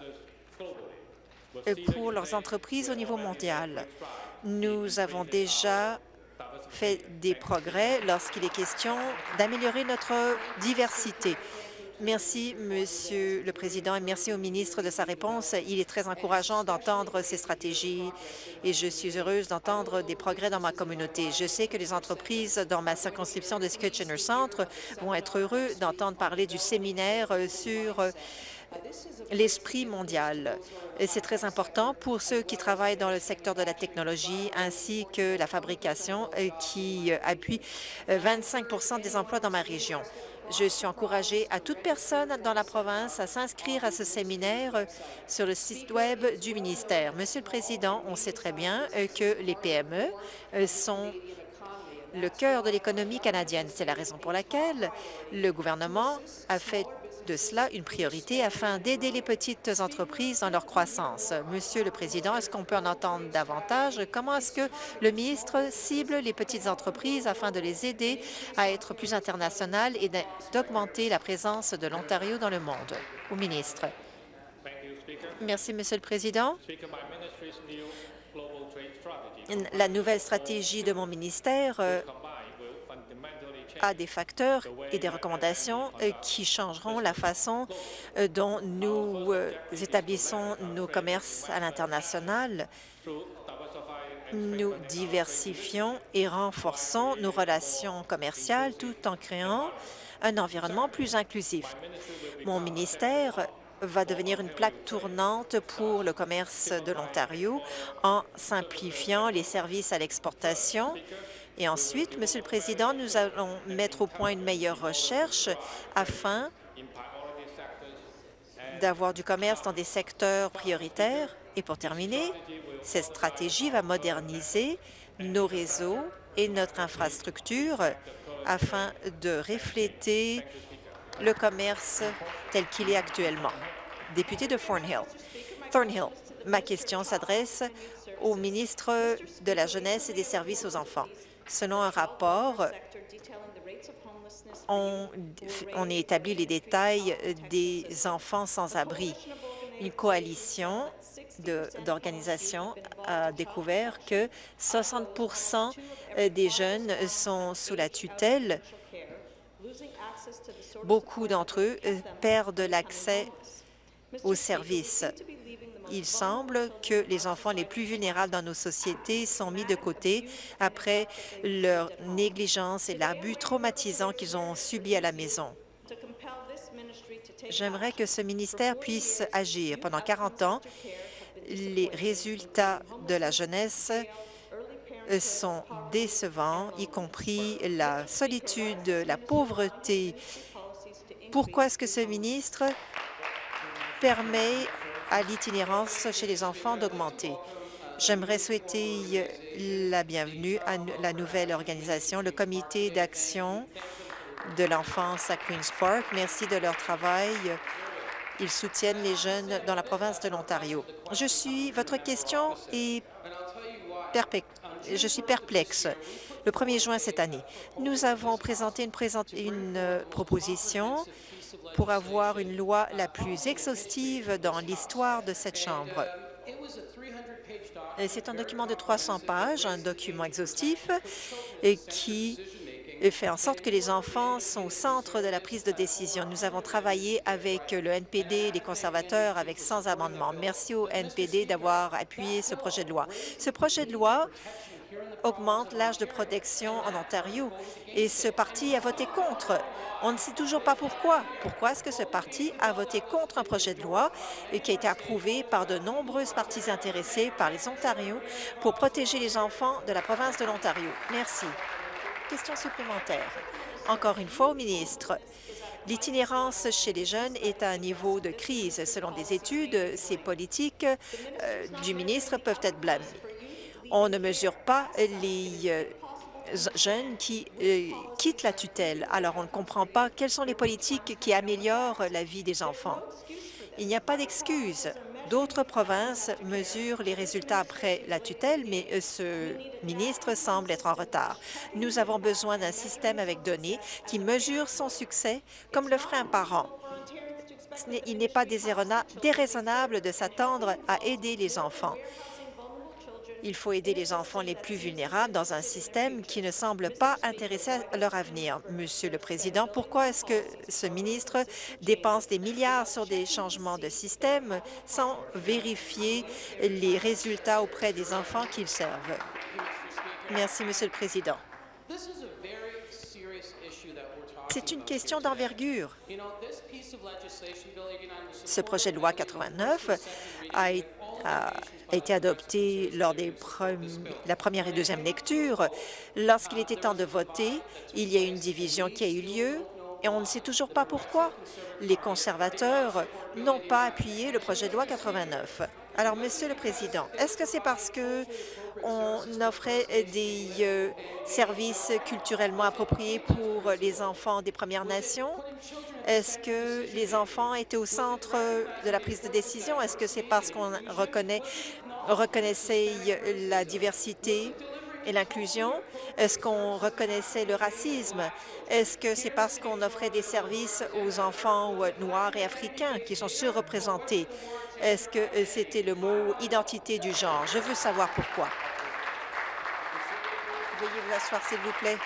pour leurs entreprises au niveau mondial. Nous avons déjà fait des progrès lorsqu'il est question d'améliorer notre diversité. Merci, Monsieur le Président, et merci au ministre de sa réponse. Il est très encourageant d'entendre ces stratégies et je suis heureuse d'entendre des progrès dans ma communauté. Je sais que les entreprises dans ma circonscription de Kitchener Centre vont être heureux d'entendre parler du séminaire sur l'esprit mondial. C'est très important pour ceux qui travaillent dans le secteur de la technologie ainsi que la fabrication qui appuie 25 des emplois dans ma région. Je suis encouragée à toute personne dans la province à s'inscrire à ce séminaire sur le site Web du ministère. Monsieur le Président, on sait très bien que les PME sont le cœur de l'économie canadienne. C'est la raison pour laquelle le gouvernement a fait de cela une priorité afin d'aider les petites entreprises dans leur croissance. Monsieur le Président, est-ce qu'on peut en entendre davantage? Comment est-ce que le ministre cible les petites entreprises afin de les aider à être plus internationales et d'augmenter la présence de l'Ontario dans le monde? Au ministre. Merci, Monsieur le Président. La nouvelle stratégie de mon ministère a des facteurs et des recommandations qui changeront la façon dont nous établissons nos commerces à l'international. Nous diversifions et renforçons nos relations commerciales tout en créant un environnement plus inclusif. Mon ministère va devenir une plaque tournante pour le commerce de l'Ontario en simplifiant les services à l'exportation. Et ensuite, Monsieur le Président, nous allons mettre au point une meilleure recherche afin d'avoir du commerce dans des secteurs prioritaires. Et pour terminer, cette stratégie va moderniser nos réseaux et notre infrastructure afin de refléter le commerce tel qu'il est actuellement. Député de Thornhill. Ma question s'adresse au ministre de la Jeunesse et des Services aux enfants. Selon un rapport, on a établi les détails des enfants sans abri. Une coalition d'organisations a découvert que 60 des jeunes sont sous la tutelle. Beaucoup d'entre eux perdent l'accès aux services. Il semble que les enfants les plus vulnérables dans nos sociétés sont mis de côté après leur négligence et l'abus traumatisant qu'ils ont subi à la maison. J'aimerais que ce ministère puisse agir. Pendant 40 ans, les résultats de la jeunesse sont décevants, y compris la solitude, la pauvreté. Pourquoi est-ce que ce ministre permet à l'itinérance chez les enfants d'augmenter? J'aimerais souhaiter la bienvenue à la nouvelle organisation, le Comité d'action de l'enfance à Queen's Park. Merci de leur travail. Ils soutiennent les jeunes dans la province de l'Ontario. Votre question est je suis perplexe. Le 1er juin cette année, nous avons présenté une proposition pour avoir une loi la plus exhaustive dans l'histoire de cette Chambre. C'est un document de 300 pages, un document exhaustif qui fait en sorte que les enfants sont au centre de la prise de décision. Nous avons travaillé avec le NPD, les conservateurs, avec 100 amendements. Merci au NPD d'avoir appuyé ce projet de loi. Ce projet de loi augmente l'âge de protection en Ontario et ce parti a voté contre. On ne sait toujours pas pourquoi. Pourquoi est-ce que ce parti a voté contre un projet de loi qui a été approuvé par de nombreuses parties intéressées par les Ontariens pour protéger les enfants de la province de l'Ontario? Merci. Question supplémentaire. Encore une fois au ministre. L'itinérance chez les jeunes est à un niveau de crise. Selon des études, ces politiques du ministre peuvent être blâmées. On ne mesure pas les jeunes qui quittent la tutelle. Alors, on ne comprend pas quelles sont les politiques qui améliorent la vie des enfants. Il n'y a pas d'excuse. D'autres provinces mesurent les résultats après la tutelle, mais ce ministre semble être en retard. Nous avons besoin d'un système avec données qui mesure son succès comme le ferait un parent. Il n'est pas déraisonnable de s'attendre à aider les enfants. Il faut aider les enfants les plus vulnérables dans un système qui ne semble pas intéressé à leur avenir. Monsieur le Président, pourquoi est-ce que ce ministre dépense des milliards sur des changements de système sans vérifier les résultats auprès des enfants qu'ils servent? Merci, Monsieur le Président. C'est une question d'envergure. Ce projet de loi 89 a été adopté lors des la première et deuxième lecture. Lorsqu'il était temps de voter, il y a une division qui a eu lieu et on ne sait toujours pas pourquoi. Les conservateurs n'ont pas appuyé le projet de loi 89. Alors, Monsieur le Président, est-ce que c'est parce que on offrait des services culturellement appropriés pour les enfants des Premières Nations? Est-ce que les enfants étaient au centre de la prise de décision? Est-ce que c'est parce qu'on reconnaissait la diversité et l'inclusion? Est-ce qu'on reconnaissait le racisme? Est-ce que c'est parce qu'on offrait des services aux enfants noirs et africains qui sont surreprésentés? Est-ce que c'était le mot « identité du genre ». Je veux savoir pourquoi. Veuillez vous asseoir, s'il vous plaît.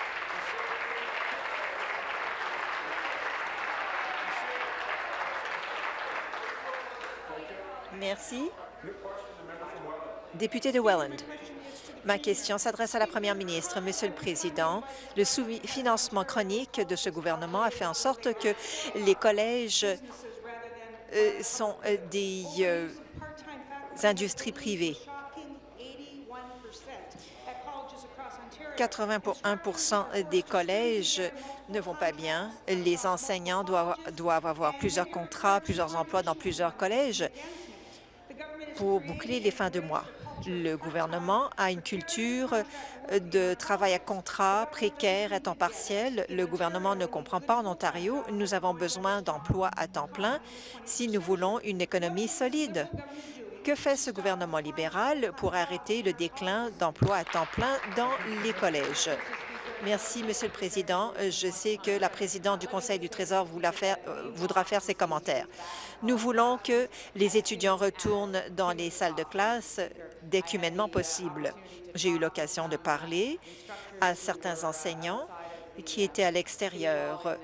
Merci. Député de Welland. Ma question s'adresse à la première ministre. Monsieur le Président, le sous-financement chronique de ce gouvernement a fait en sorte que les collèges sont des industries privées. 81% des collèges ne vont pas bien. Les enseignants doivent avoir plusieurs contrats, plusieurs emplois dans plusieurs collèges pour boucler les fins de mois. Le gouvernement a une culture de travail à contrat précaire à temps partiel. Le gouvernement ne comprend pas en Ontario. Nous avons besoin d'emplois à temps plein si nous voulons une économie solide. Que fait ce gouvernement libéral pour arrêter le déclin d'emplois à temps plein dans les collèges? Merci, Monsieur le Président. Je sais que la présidente du Conseil du Trésor voudra faire ses commentaires. Nous voulons que les étudiants retournent dans les salles de classe dès qu'humainement possible. J'ai eu l'occasion de parler à certains enseignants qui étaient à l'extérieur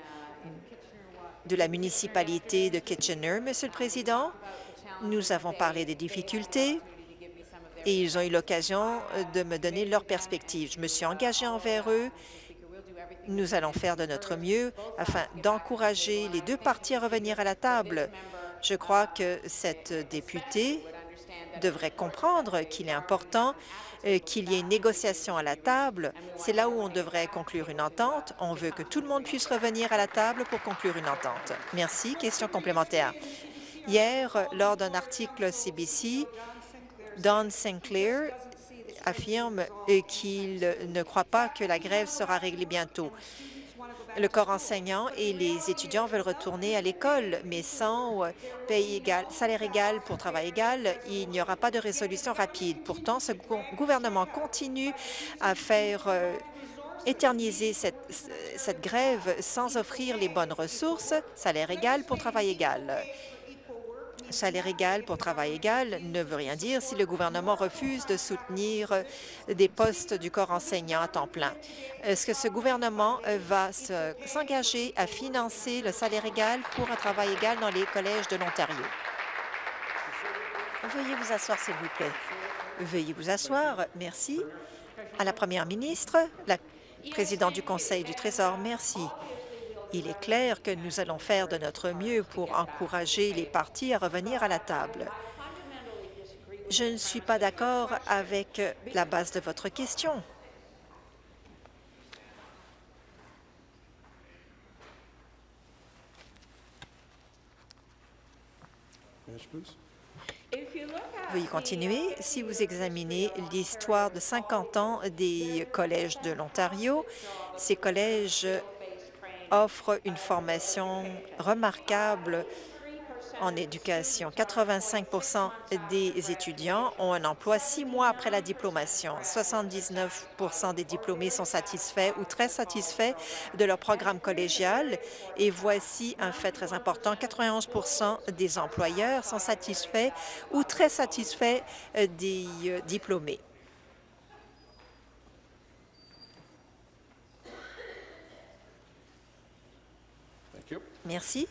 de la municipalité de Kitchener, Monsieur le Président. Nous avons parlé des difficultés et ils ont eu l'occasion de me donner leur perspective. Je me suis engagée envers eux. Nous allons faire de notre mieux afin d'encourager les deux parties à revenir à la table. Je crois que cette députée devrait comprendre qu'il est important qu'il y ait une négociation à la table. C'est là où on devrait conclure une entente. On veut que tout le monde puisse revenir à la table pour conclure une entente. Merci. Question complémentaire. Hier, lors d'un article CBC, Don Sinclair affirme qu'il ne croit pas que la grève sera réglée bientôt. Le corps enseignant et les étudiants veulent retourner à l'école, mais sans salaire égal pour travail égal, il n'y aura pas de résolution rapide. Pourtant, ce gouvernement continue à faire éterniser cette grève sans offrir les bonnes ressources. Salaire égal pour travail égal. Salaire égal pour travail égal ne veut rien dire si le gouvernement refuse de soutenir des postes du corps enseignant à temps plein. Est-ce que ce gouvernement va s'engager à financer le salaire égal pour un travail égal dans les collèges de l'Ontario? Veuillez vous asseoir, s'il vous plaît. Veuillez vous asseoir. Merci. À la première ministre, la présidente du Conseil du Trésor, merci. Il est clair que nous allons faire de notre mieux pour encourager les partis à revenir à la table. Je ne suis pas d'accord avec la base de votre question. Veuillez continuer. Si vous examinez l'histoire de 50 ans des collèges de l'Ontario, ces collèges offre une formation remarquable en éducation. 85 des étudiants ont un emploi 6 mois après la diplomation. 79 des diplômés sont satisfaits ou très satisfaits de leur programme collégial. Et voici un fait très important. 91 des employeurs sont satisfaits ou très satisfaits des diplômés. Merci.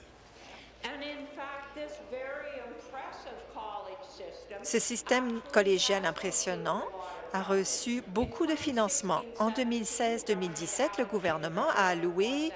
Ce système collégial impressionnant a reçu beaucoup de financement. En 2016-2017, le gouvernement a alloué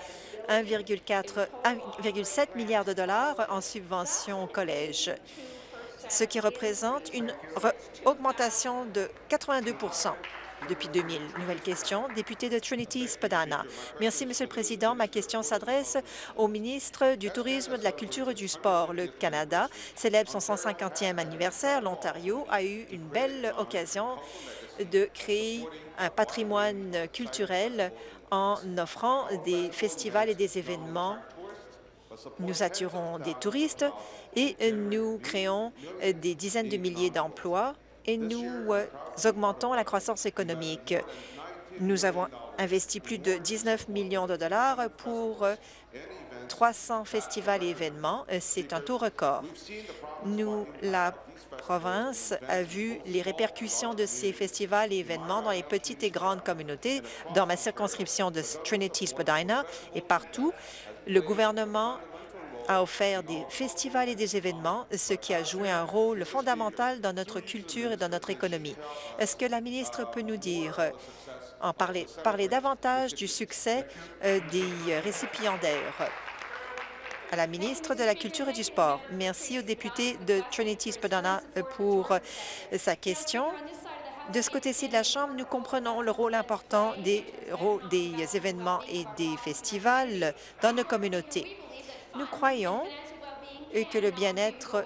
1,7 milliard de dollars en subventions au collège, ce qui représente une augmentation de 82 depuis 2000. Nouvelle question, député de Trinity-Spadina. Merci, Monsieur le Président. Ma question s'adresse au ministre du Tourisme, de la Culture et du Sport. Le Canada célèbre son 150e anniversaire. L'Ontario a eu une belle occasion de créer un patrimoine culturel en offrant des festivals et des événements. Nous attirons des touristes et nous créons des dizaines de milliers d'emplois et nous augmentons la croissance économique. Nous avons investi plus de 19 millions de dollars pour 300 festivals et événements. C'est un taux record. La province a vu les répercussions de ces festivals et événements dans les petites et grandes communautés. Dans ma circonscription de Trinity-Spadina et partout, le gouvernement a offert des festivals et des événements, ce qui a joué un rôle fondamental dans notre culture et dans notre économie. Est-ce que la ministre peut nous dire, parler davantage du succès des récipiendaires? À la ministre de la Culture et du Sport. Merci au député de Trinity-Spadina pour sa question. De ce côté-ci de la Chambre, nous comprenons le rôle important des événements et des festivals dans nos communautés. Nous croyons que le bien-être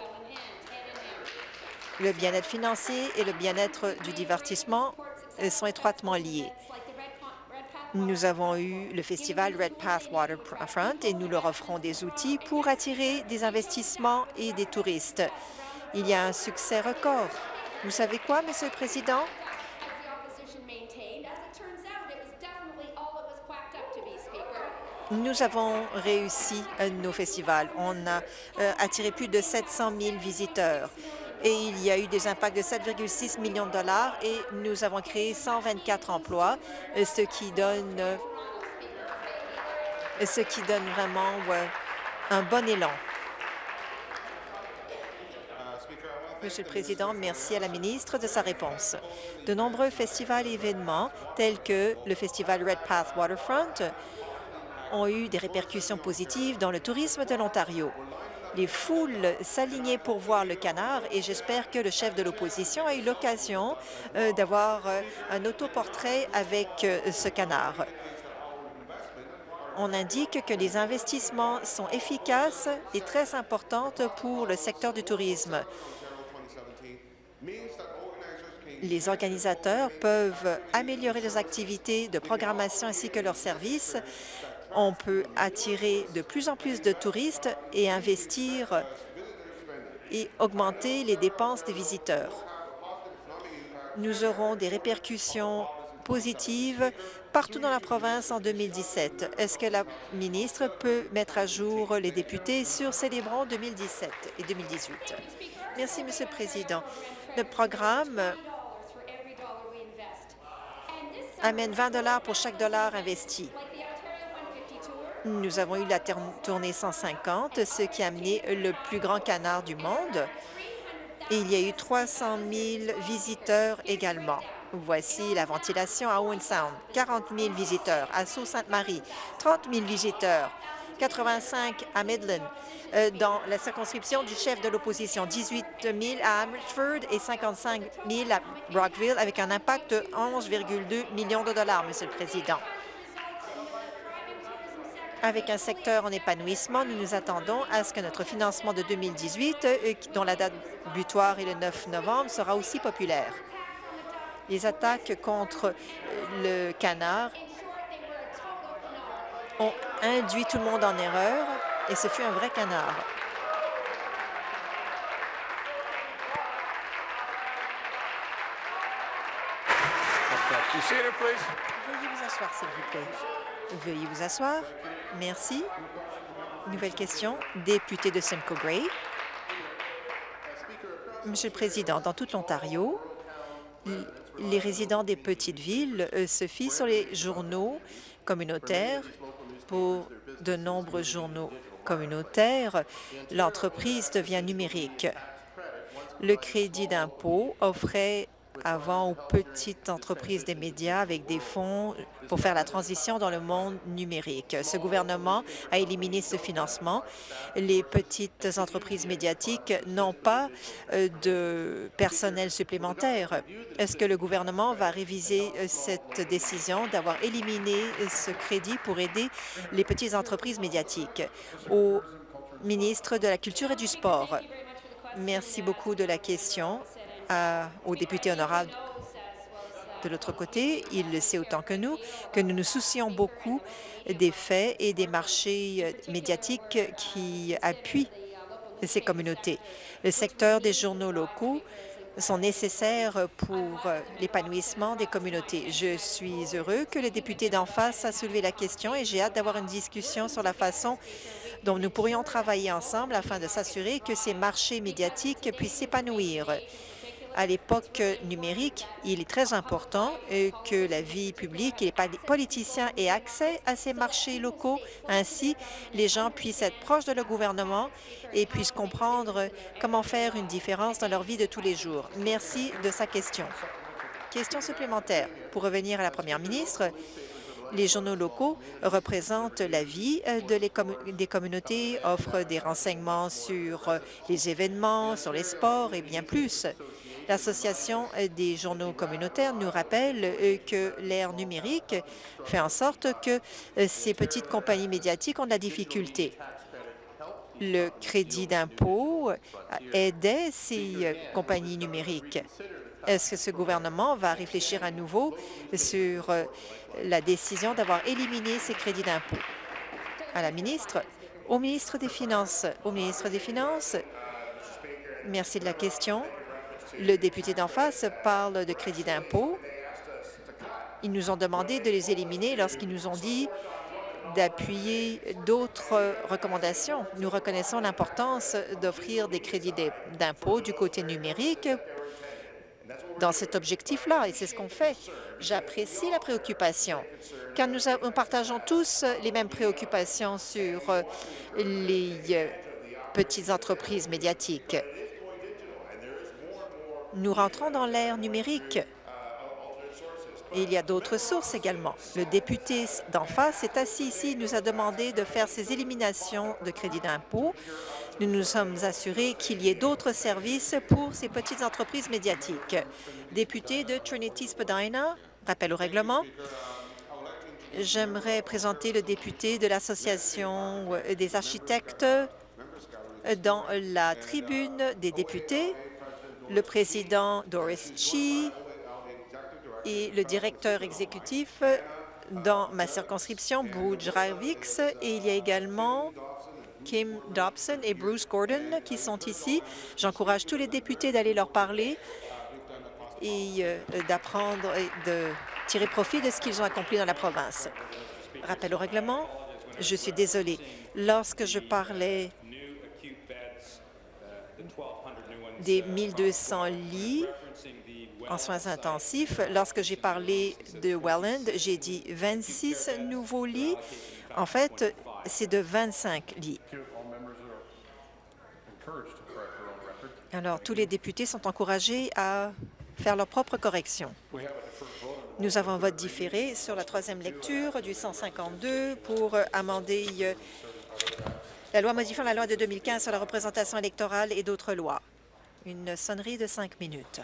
financier et le bien-être du divertissement sont étroitement liés. Nous avons eu le festival Red Path Waterfront et nous leur offrons des outils pour attirer des investissements et des touristes. Il y a un succès record. Vous savez quoi, Monsieur le Président? Nous avons réussi nos festivals. On a attiré plus de 700 000 visiteurs et il y a eu des impacts de 7,6 millions de dollars et nous avons créé 124 emplois, ce qui donne vraiment un bon élan. Monsieur le Président, merci à la ministre de sa réponse. De nombreux festivals et événements, tels que le festival Red Path Waterfront, ont eu des répercussions positives dans le tourisme de l'Ontario. Les foules s'alignaient pour voir le canard et j'espère que le chef de l'opposition a eu l'occasion d'avoir un autoportrait avec ce canard. On indique que les investissements sont efficaces et très importants pour le secteur du tourisme. Les organisateurs peuvent améliorer leurs activités de programmation ainsi que leurs services. On peut attirer de plus en plus de touristes et investir et augmenter les dépenses des visiteurs. Nous aurons des répercussions positives partout dans la province en 2017. Est-ce que la ministre peut mettre à jour les députés sur Célébrons 2017 et 2018? Merci, Monsieur le Président. Le programme amène 20 $ pour chaque dollar investi. Nous avons eu la tournée 150, ce qui a amené le plus grand canard du monde. Et il y a eu 300 000 visiteurs également. Voici la ventilation à Owen Sound, 40 000 visiteurs. À Sault-Sainte-Marie, 30 000 visiteurs. 85 à Midland, dans la circonscription du chef de l'opposition, 18 000 à Amherstford et 55 000 à Brockville, avec un impact de 11,2 millions de dollars, Monsieur le Président. Avec un secteur en épanouissement, nous nous attendons à ce que notre financement de 2018, dont la date butoir est le 9 novembre, sera aussi populaire. Les attaques contre le canard ont induit tout le monde en erreur et ce fut un vrai canard. Veuillez vous asseoir, s'il vous plaît. Veuillez vous asseoir. Merci. Nouvelle question. Député de Simcoe Grey. Monsieur le Président, dans toute l'Ontario, les résidents des petites villes se fient sur les journaux communautaires. Pour de nombreux journaux communautaires, l'entreprise devient numérique. Le crédit d'impôt offrait avant aux petites entreprises des médias avec des fonds pour faire la transition dans le monde numérique. Ce gouvernement a éliminé ce financement. Les petites entreprises médiatiques n'ont pas de personnel supplémentaire. Est-ce que le gouvernement va réviser cette décision d'avoir éliminé ce crédit pour aider les petites entreprises médiatiques? Au ministre de la Culture et du Sport. Merci beaucoup de la question. Au député honorable de l'autre côté, il le sait autant que nous nous soucions beaucoup des faits et des marchés médiatiques qui appuient ces communautés. Le secteur des journaux locaux sont nécessaires pour l'épanouissement des communautés. Je suis heureux que le député d'en face a soulevé la question et j'ai hâte d'avoir une discussion sur la façon dont nous pourrions travailler ensemble afin de s'assurer que ces marchés médiatiques puissent s'épanouir. À l'époque numérique, il est très important que la vie publique et les politiciens aient accès à ces marchés locaux. Ainsi, les gens puissent être proches de leur gouvernement et puissent comprendre comment faire une différence dans leur vie de tous les jours. Merci de sa question. Question supplémentaire. Pour revenir à la première ministre, les journaux locaux représentent la vie des communautés, offrent des renseignements sur les événements, sur les sports et bien plus. L'Association des journaux communautaires nous rappelle que l'ère numérique fait en sorte que ces petites compagnies médiatiques ont de la difficulté. Le crédit d'impôt aidait ces compagnies numériques. Est-ce que ce gouvernement va réfléchir à nouveau sur la décision d'avoir éliminé ces crédits d'impôt? À la ministre, au ministre des Finances. Au ministre des Finances, merci de la question. Le député d'en face parle de crédit d'impôt. Ils nous ont demandé de les éliminer lorsqu'ils nous ont dit d'appuyer d'autres recommandations. Nous reconnaissons l'importance d'offrir des crédits d'impôt du côté numérique dans cet objectif-là, et c'est ce qu'on fait. J'apprécie la préoccupation, car nous partageons tous les mêmes préoccupations sur les petites entreprises médiatiques. Nous rentrons dans l'ère numérique. Et il y a d'autres sources également. Le député d'en face est assis ici. Il nous a demandé de faire ces éliminations de crédit d'impôt. Nous nous sommes assurés qu'il y ait d'autres services pour ces petites entreprises médiatiques. Député de Trinity-Spadina, rappel au règlement. J'aimerais présenter le député de l'Association des architectes dans la tribune des députés, le président Doris Chee et le directeur exécutif dans ma circonscription, Bruce Ravix, et il y a également Kim Dobson et Bruce Gordon qui sont ici. J'encourage tous les députés d'aller leur parler et d'apprendre et de tirer profit de ce qu'ils ont accompli dans la province. Rappel au règlement, je suis désolée. Lorsque je parlais des 1200 lits en soins intensifs, lorsque j'ai parlé de Welland, j'ai dit 26 nouveaux lits. En fait, c'est de 25 lits. Alors, tous les députés sont encouragés à faire leur propre correction. Nous avons un vote différé sur la troisième lecture du 152 pour amender la loi modifiant la loi de 2015 sur la représentation électorale et d'autres lois. Une sonnerie de 5 minutes.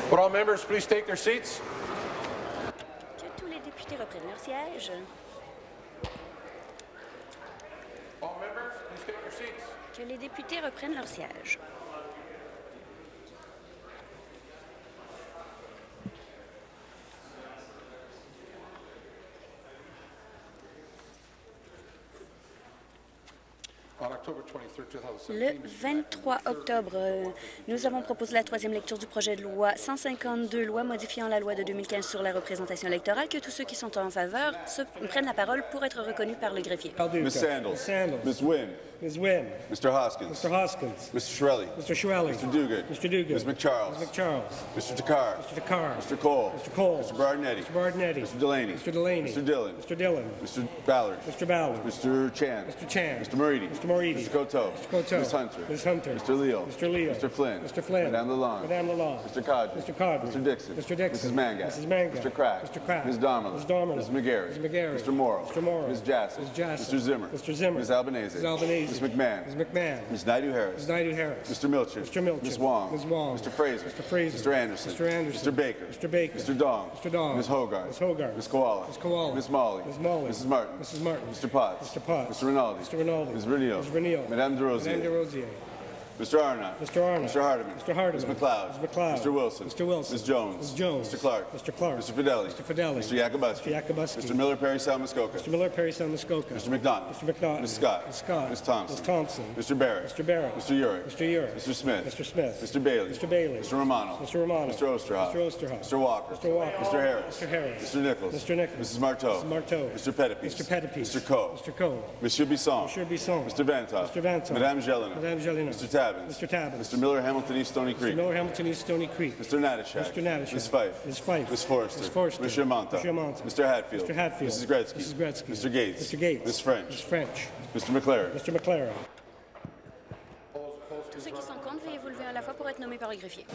Would all members please take their seats? Que tous les députés reprennent leur siège. All members please take their seats. Que les députés reprennent leur siège. Le Le 23 octobre, nous avons proposé la troisième lecture du projet de loi 152, loi modifiant la loi de 2015 sur la représentation électorale. Que tous ceux qui sont en faveur prennent la parole pour être reconnus par le greffier. Ms. Sandals. Ms. Wynne. Ms. Wynne. Mr. Hoskins. Mr. Hoskins. Mr. Shirelli. Mr. Shirelli. Mr. Duguid. Mr. Duguid. Ms. McCharles. Ms. McCharles. Mr. Takar. Mr. Takar. Mr. Cole. Mr. Cole. Mr. Bardinetti. Mr. Bardinetti. Mr. Delaney. Mr. Delaney. Mr. Dillon. Mr. Dillon. Mr. Ballard. Mr. Ballard. Mr. Chan. Mr. Chan. Mr. Moridi. Mr. Moridi. Mr. Coteau. Mr. Coteau. Ms. Hunter. Ms. Hunter. Mr. Leal. Mr. Leal. Mr. Flynn. Mr. Flynn. Madame Lalonde. Madame Lalonde. Mr. Codry. Mr. Codry. Mr. Dixon. Mr. Dixon. Mrs. Mangat. Mrs. Mangat. Mr. Crack. Mr. Crack. Ms. Darmala. Ms. Darmala. Ms. McGarry. Ms. McGarry. Mr. Morrow. Mr. Morrow. Ms. Jassy. Ms. Jassy. Mr. Zimmer. Mr. Zimmer. Ms. Albanese. Ms. Albanese. Ms. McMahon. Ms. McMahon. Ms. Naidu-Harris. Ms. Naidu-Harris. Mr. Milchard. Mr. Milchard. Ms. Wong. Ms. Wong. Mr. Fraser. Mr. Fraser. Mr. Anderson. Mr. Anderson. Mr. Baker. Mr. Baker. Mr. Dong. Mr. Dong. Ms. Hogarth. Ms. Hogarth. Ms. Koala. Ms. Koala. Ms. Molly. Ms. Molly. Mrs. Martin. Mrs. Martin. Mr. Potts. Mr. Potts. Mr. Rinaldi. Mr. Rinaldi. Ms. Renio. Ms. Renio. Madame de Madame de Rosier. Rosier. Mr. Arnott. Mr. Arnott. Mr. Hardiman. Mr. Hardiman. Ms. McLeod. Ms. McLeod. Mr. Wilson. Mr. Wilson. Ms. Jones. Ms. Jones. Mr. Clark. Mr. Clark. Mr. Fideli. Mr. Fideli. Mr. Yakubuski. Mr. Yakubuski. Mr. Miller Perry Salmuskoka. Mr. Miller Perry Salmuskoka. Mr. McDonough. Mr. McDonough. Ms. Scott. Ms. Scott. Ms. Thompson. Ms. Thompson. Mr. Barrett. Mr. Barrett. Mr. Urick. Mr. Urick. Mr. Smith. Mr. Smith. Mr. Bailey. Mr. Bailey. Mr. Romano. Mr. Romano. Mr. Osterhoff. Mr. Osterhoff. Mr. Walker. Mr. Walker. Mr. Harris. Mr. Harris. Mr. Nichols. Mr. Nichols. Mrs. Marteau. Mrs. Marteau. Mr. Pettipies. Mr. Pettipies. Mr. Coe. Mr. Coe. Monsieur Bisson. Monsieur Bisson. Mr. Vanthof. Mr. Vanthof. Madame Jelena. Madame Jelena. Mr. Tabbins. Mr. Tabbins. Mr. Miller Hamilton East Stony Mr. Creek. Miller Hamilton East Stony Creek. Mr. Natashak. Mr. Natashak. Ms. Fife. Ms. Fife. Ms. Forrester. Ms. Forrester. Ms. Shermanta. Ms. Shermanta. Mr. Hatfield. Mr. Hatfield. Mrs. Gretzky. Mrs. Gretzky. Mr. Gates. Mr. Gates. Ms. French. Ms. French. Mr. McLaren. Mr. McLaren. Tous ceux qui sont contre, veuillez vous lever à la fois pour être nommés par le greffier.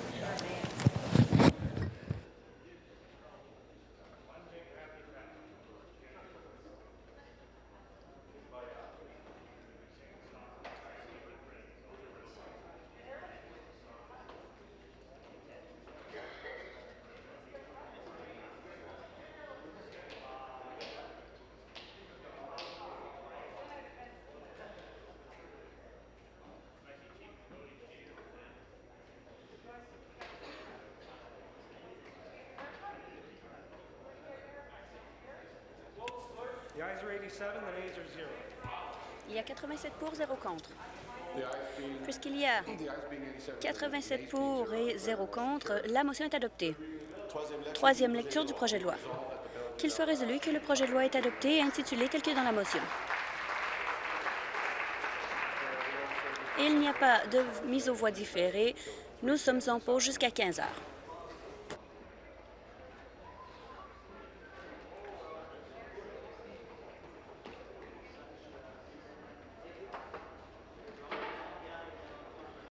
The ayes are 87, the nays are 0. Il y a 87 pour, 0 contre. Puisqu'il y a 87 pour et 0 contre, la motion est adoptée. Troisième lecture du projet de loi. Qu'il soit résolu que le projet de loi est adopté et intitulé tel que dans la motion. Il n'y a pas de mise aux voix différée. Nous sommes en pause jusqu'à 15 heures.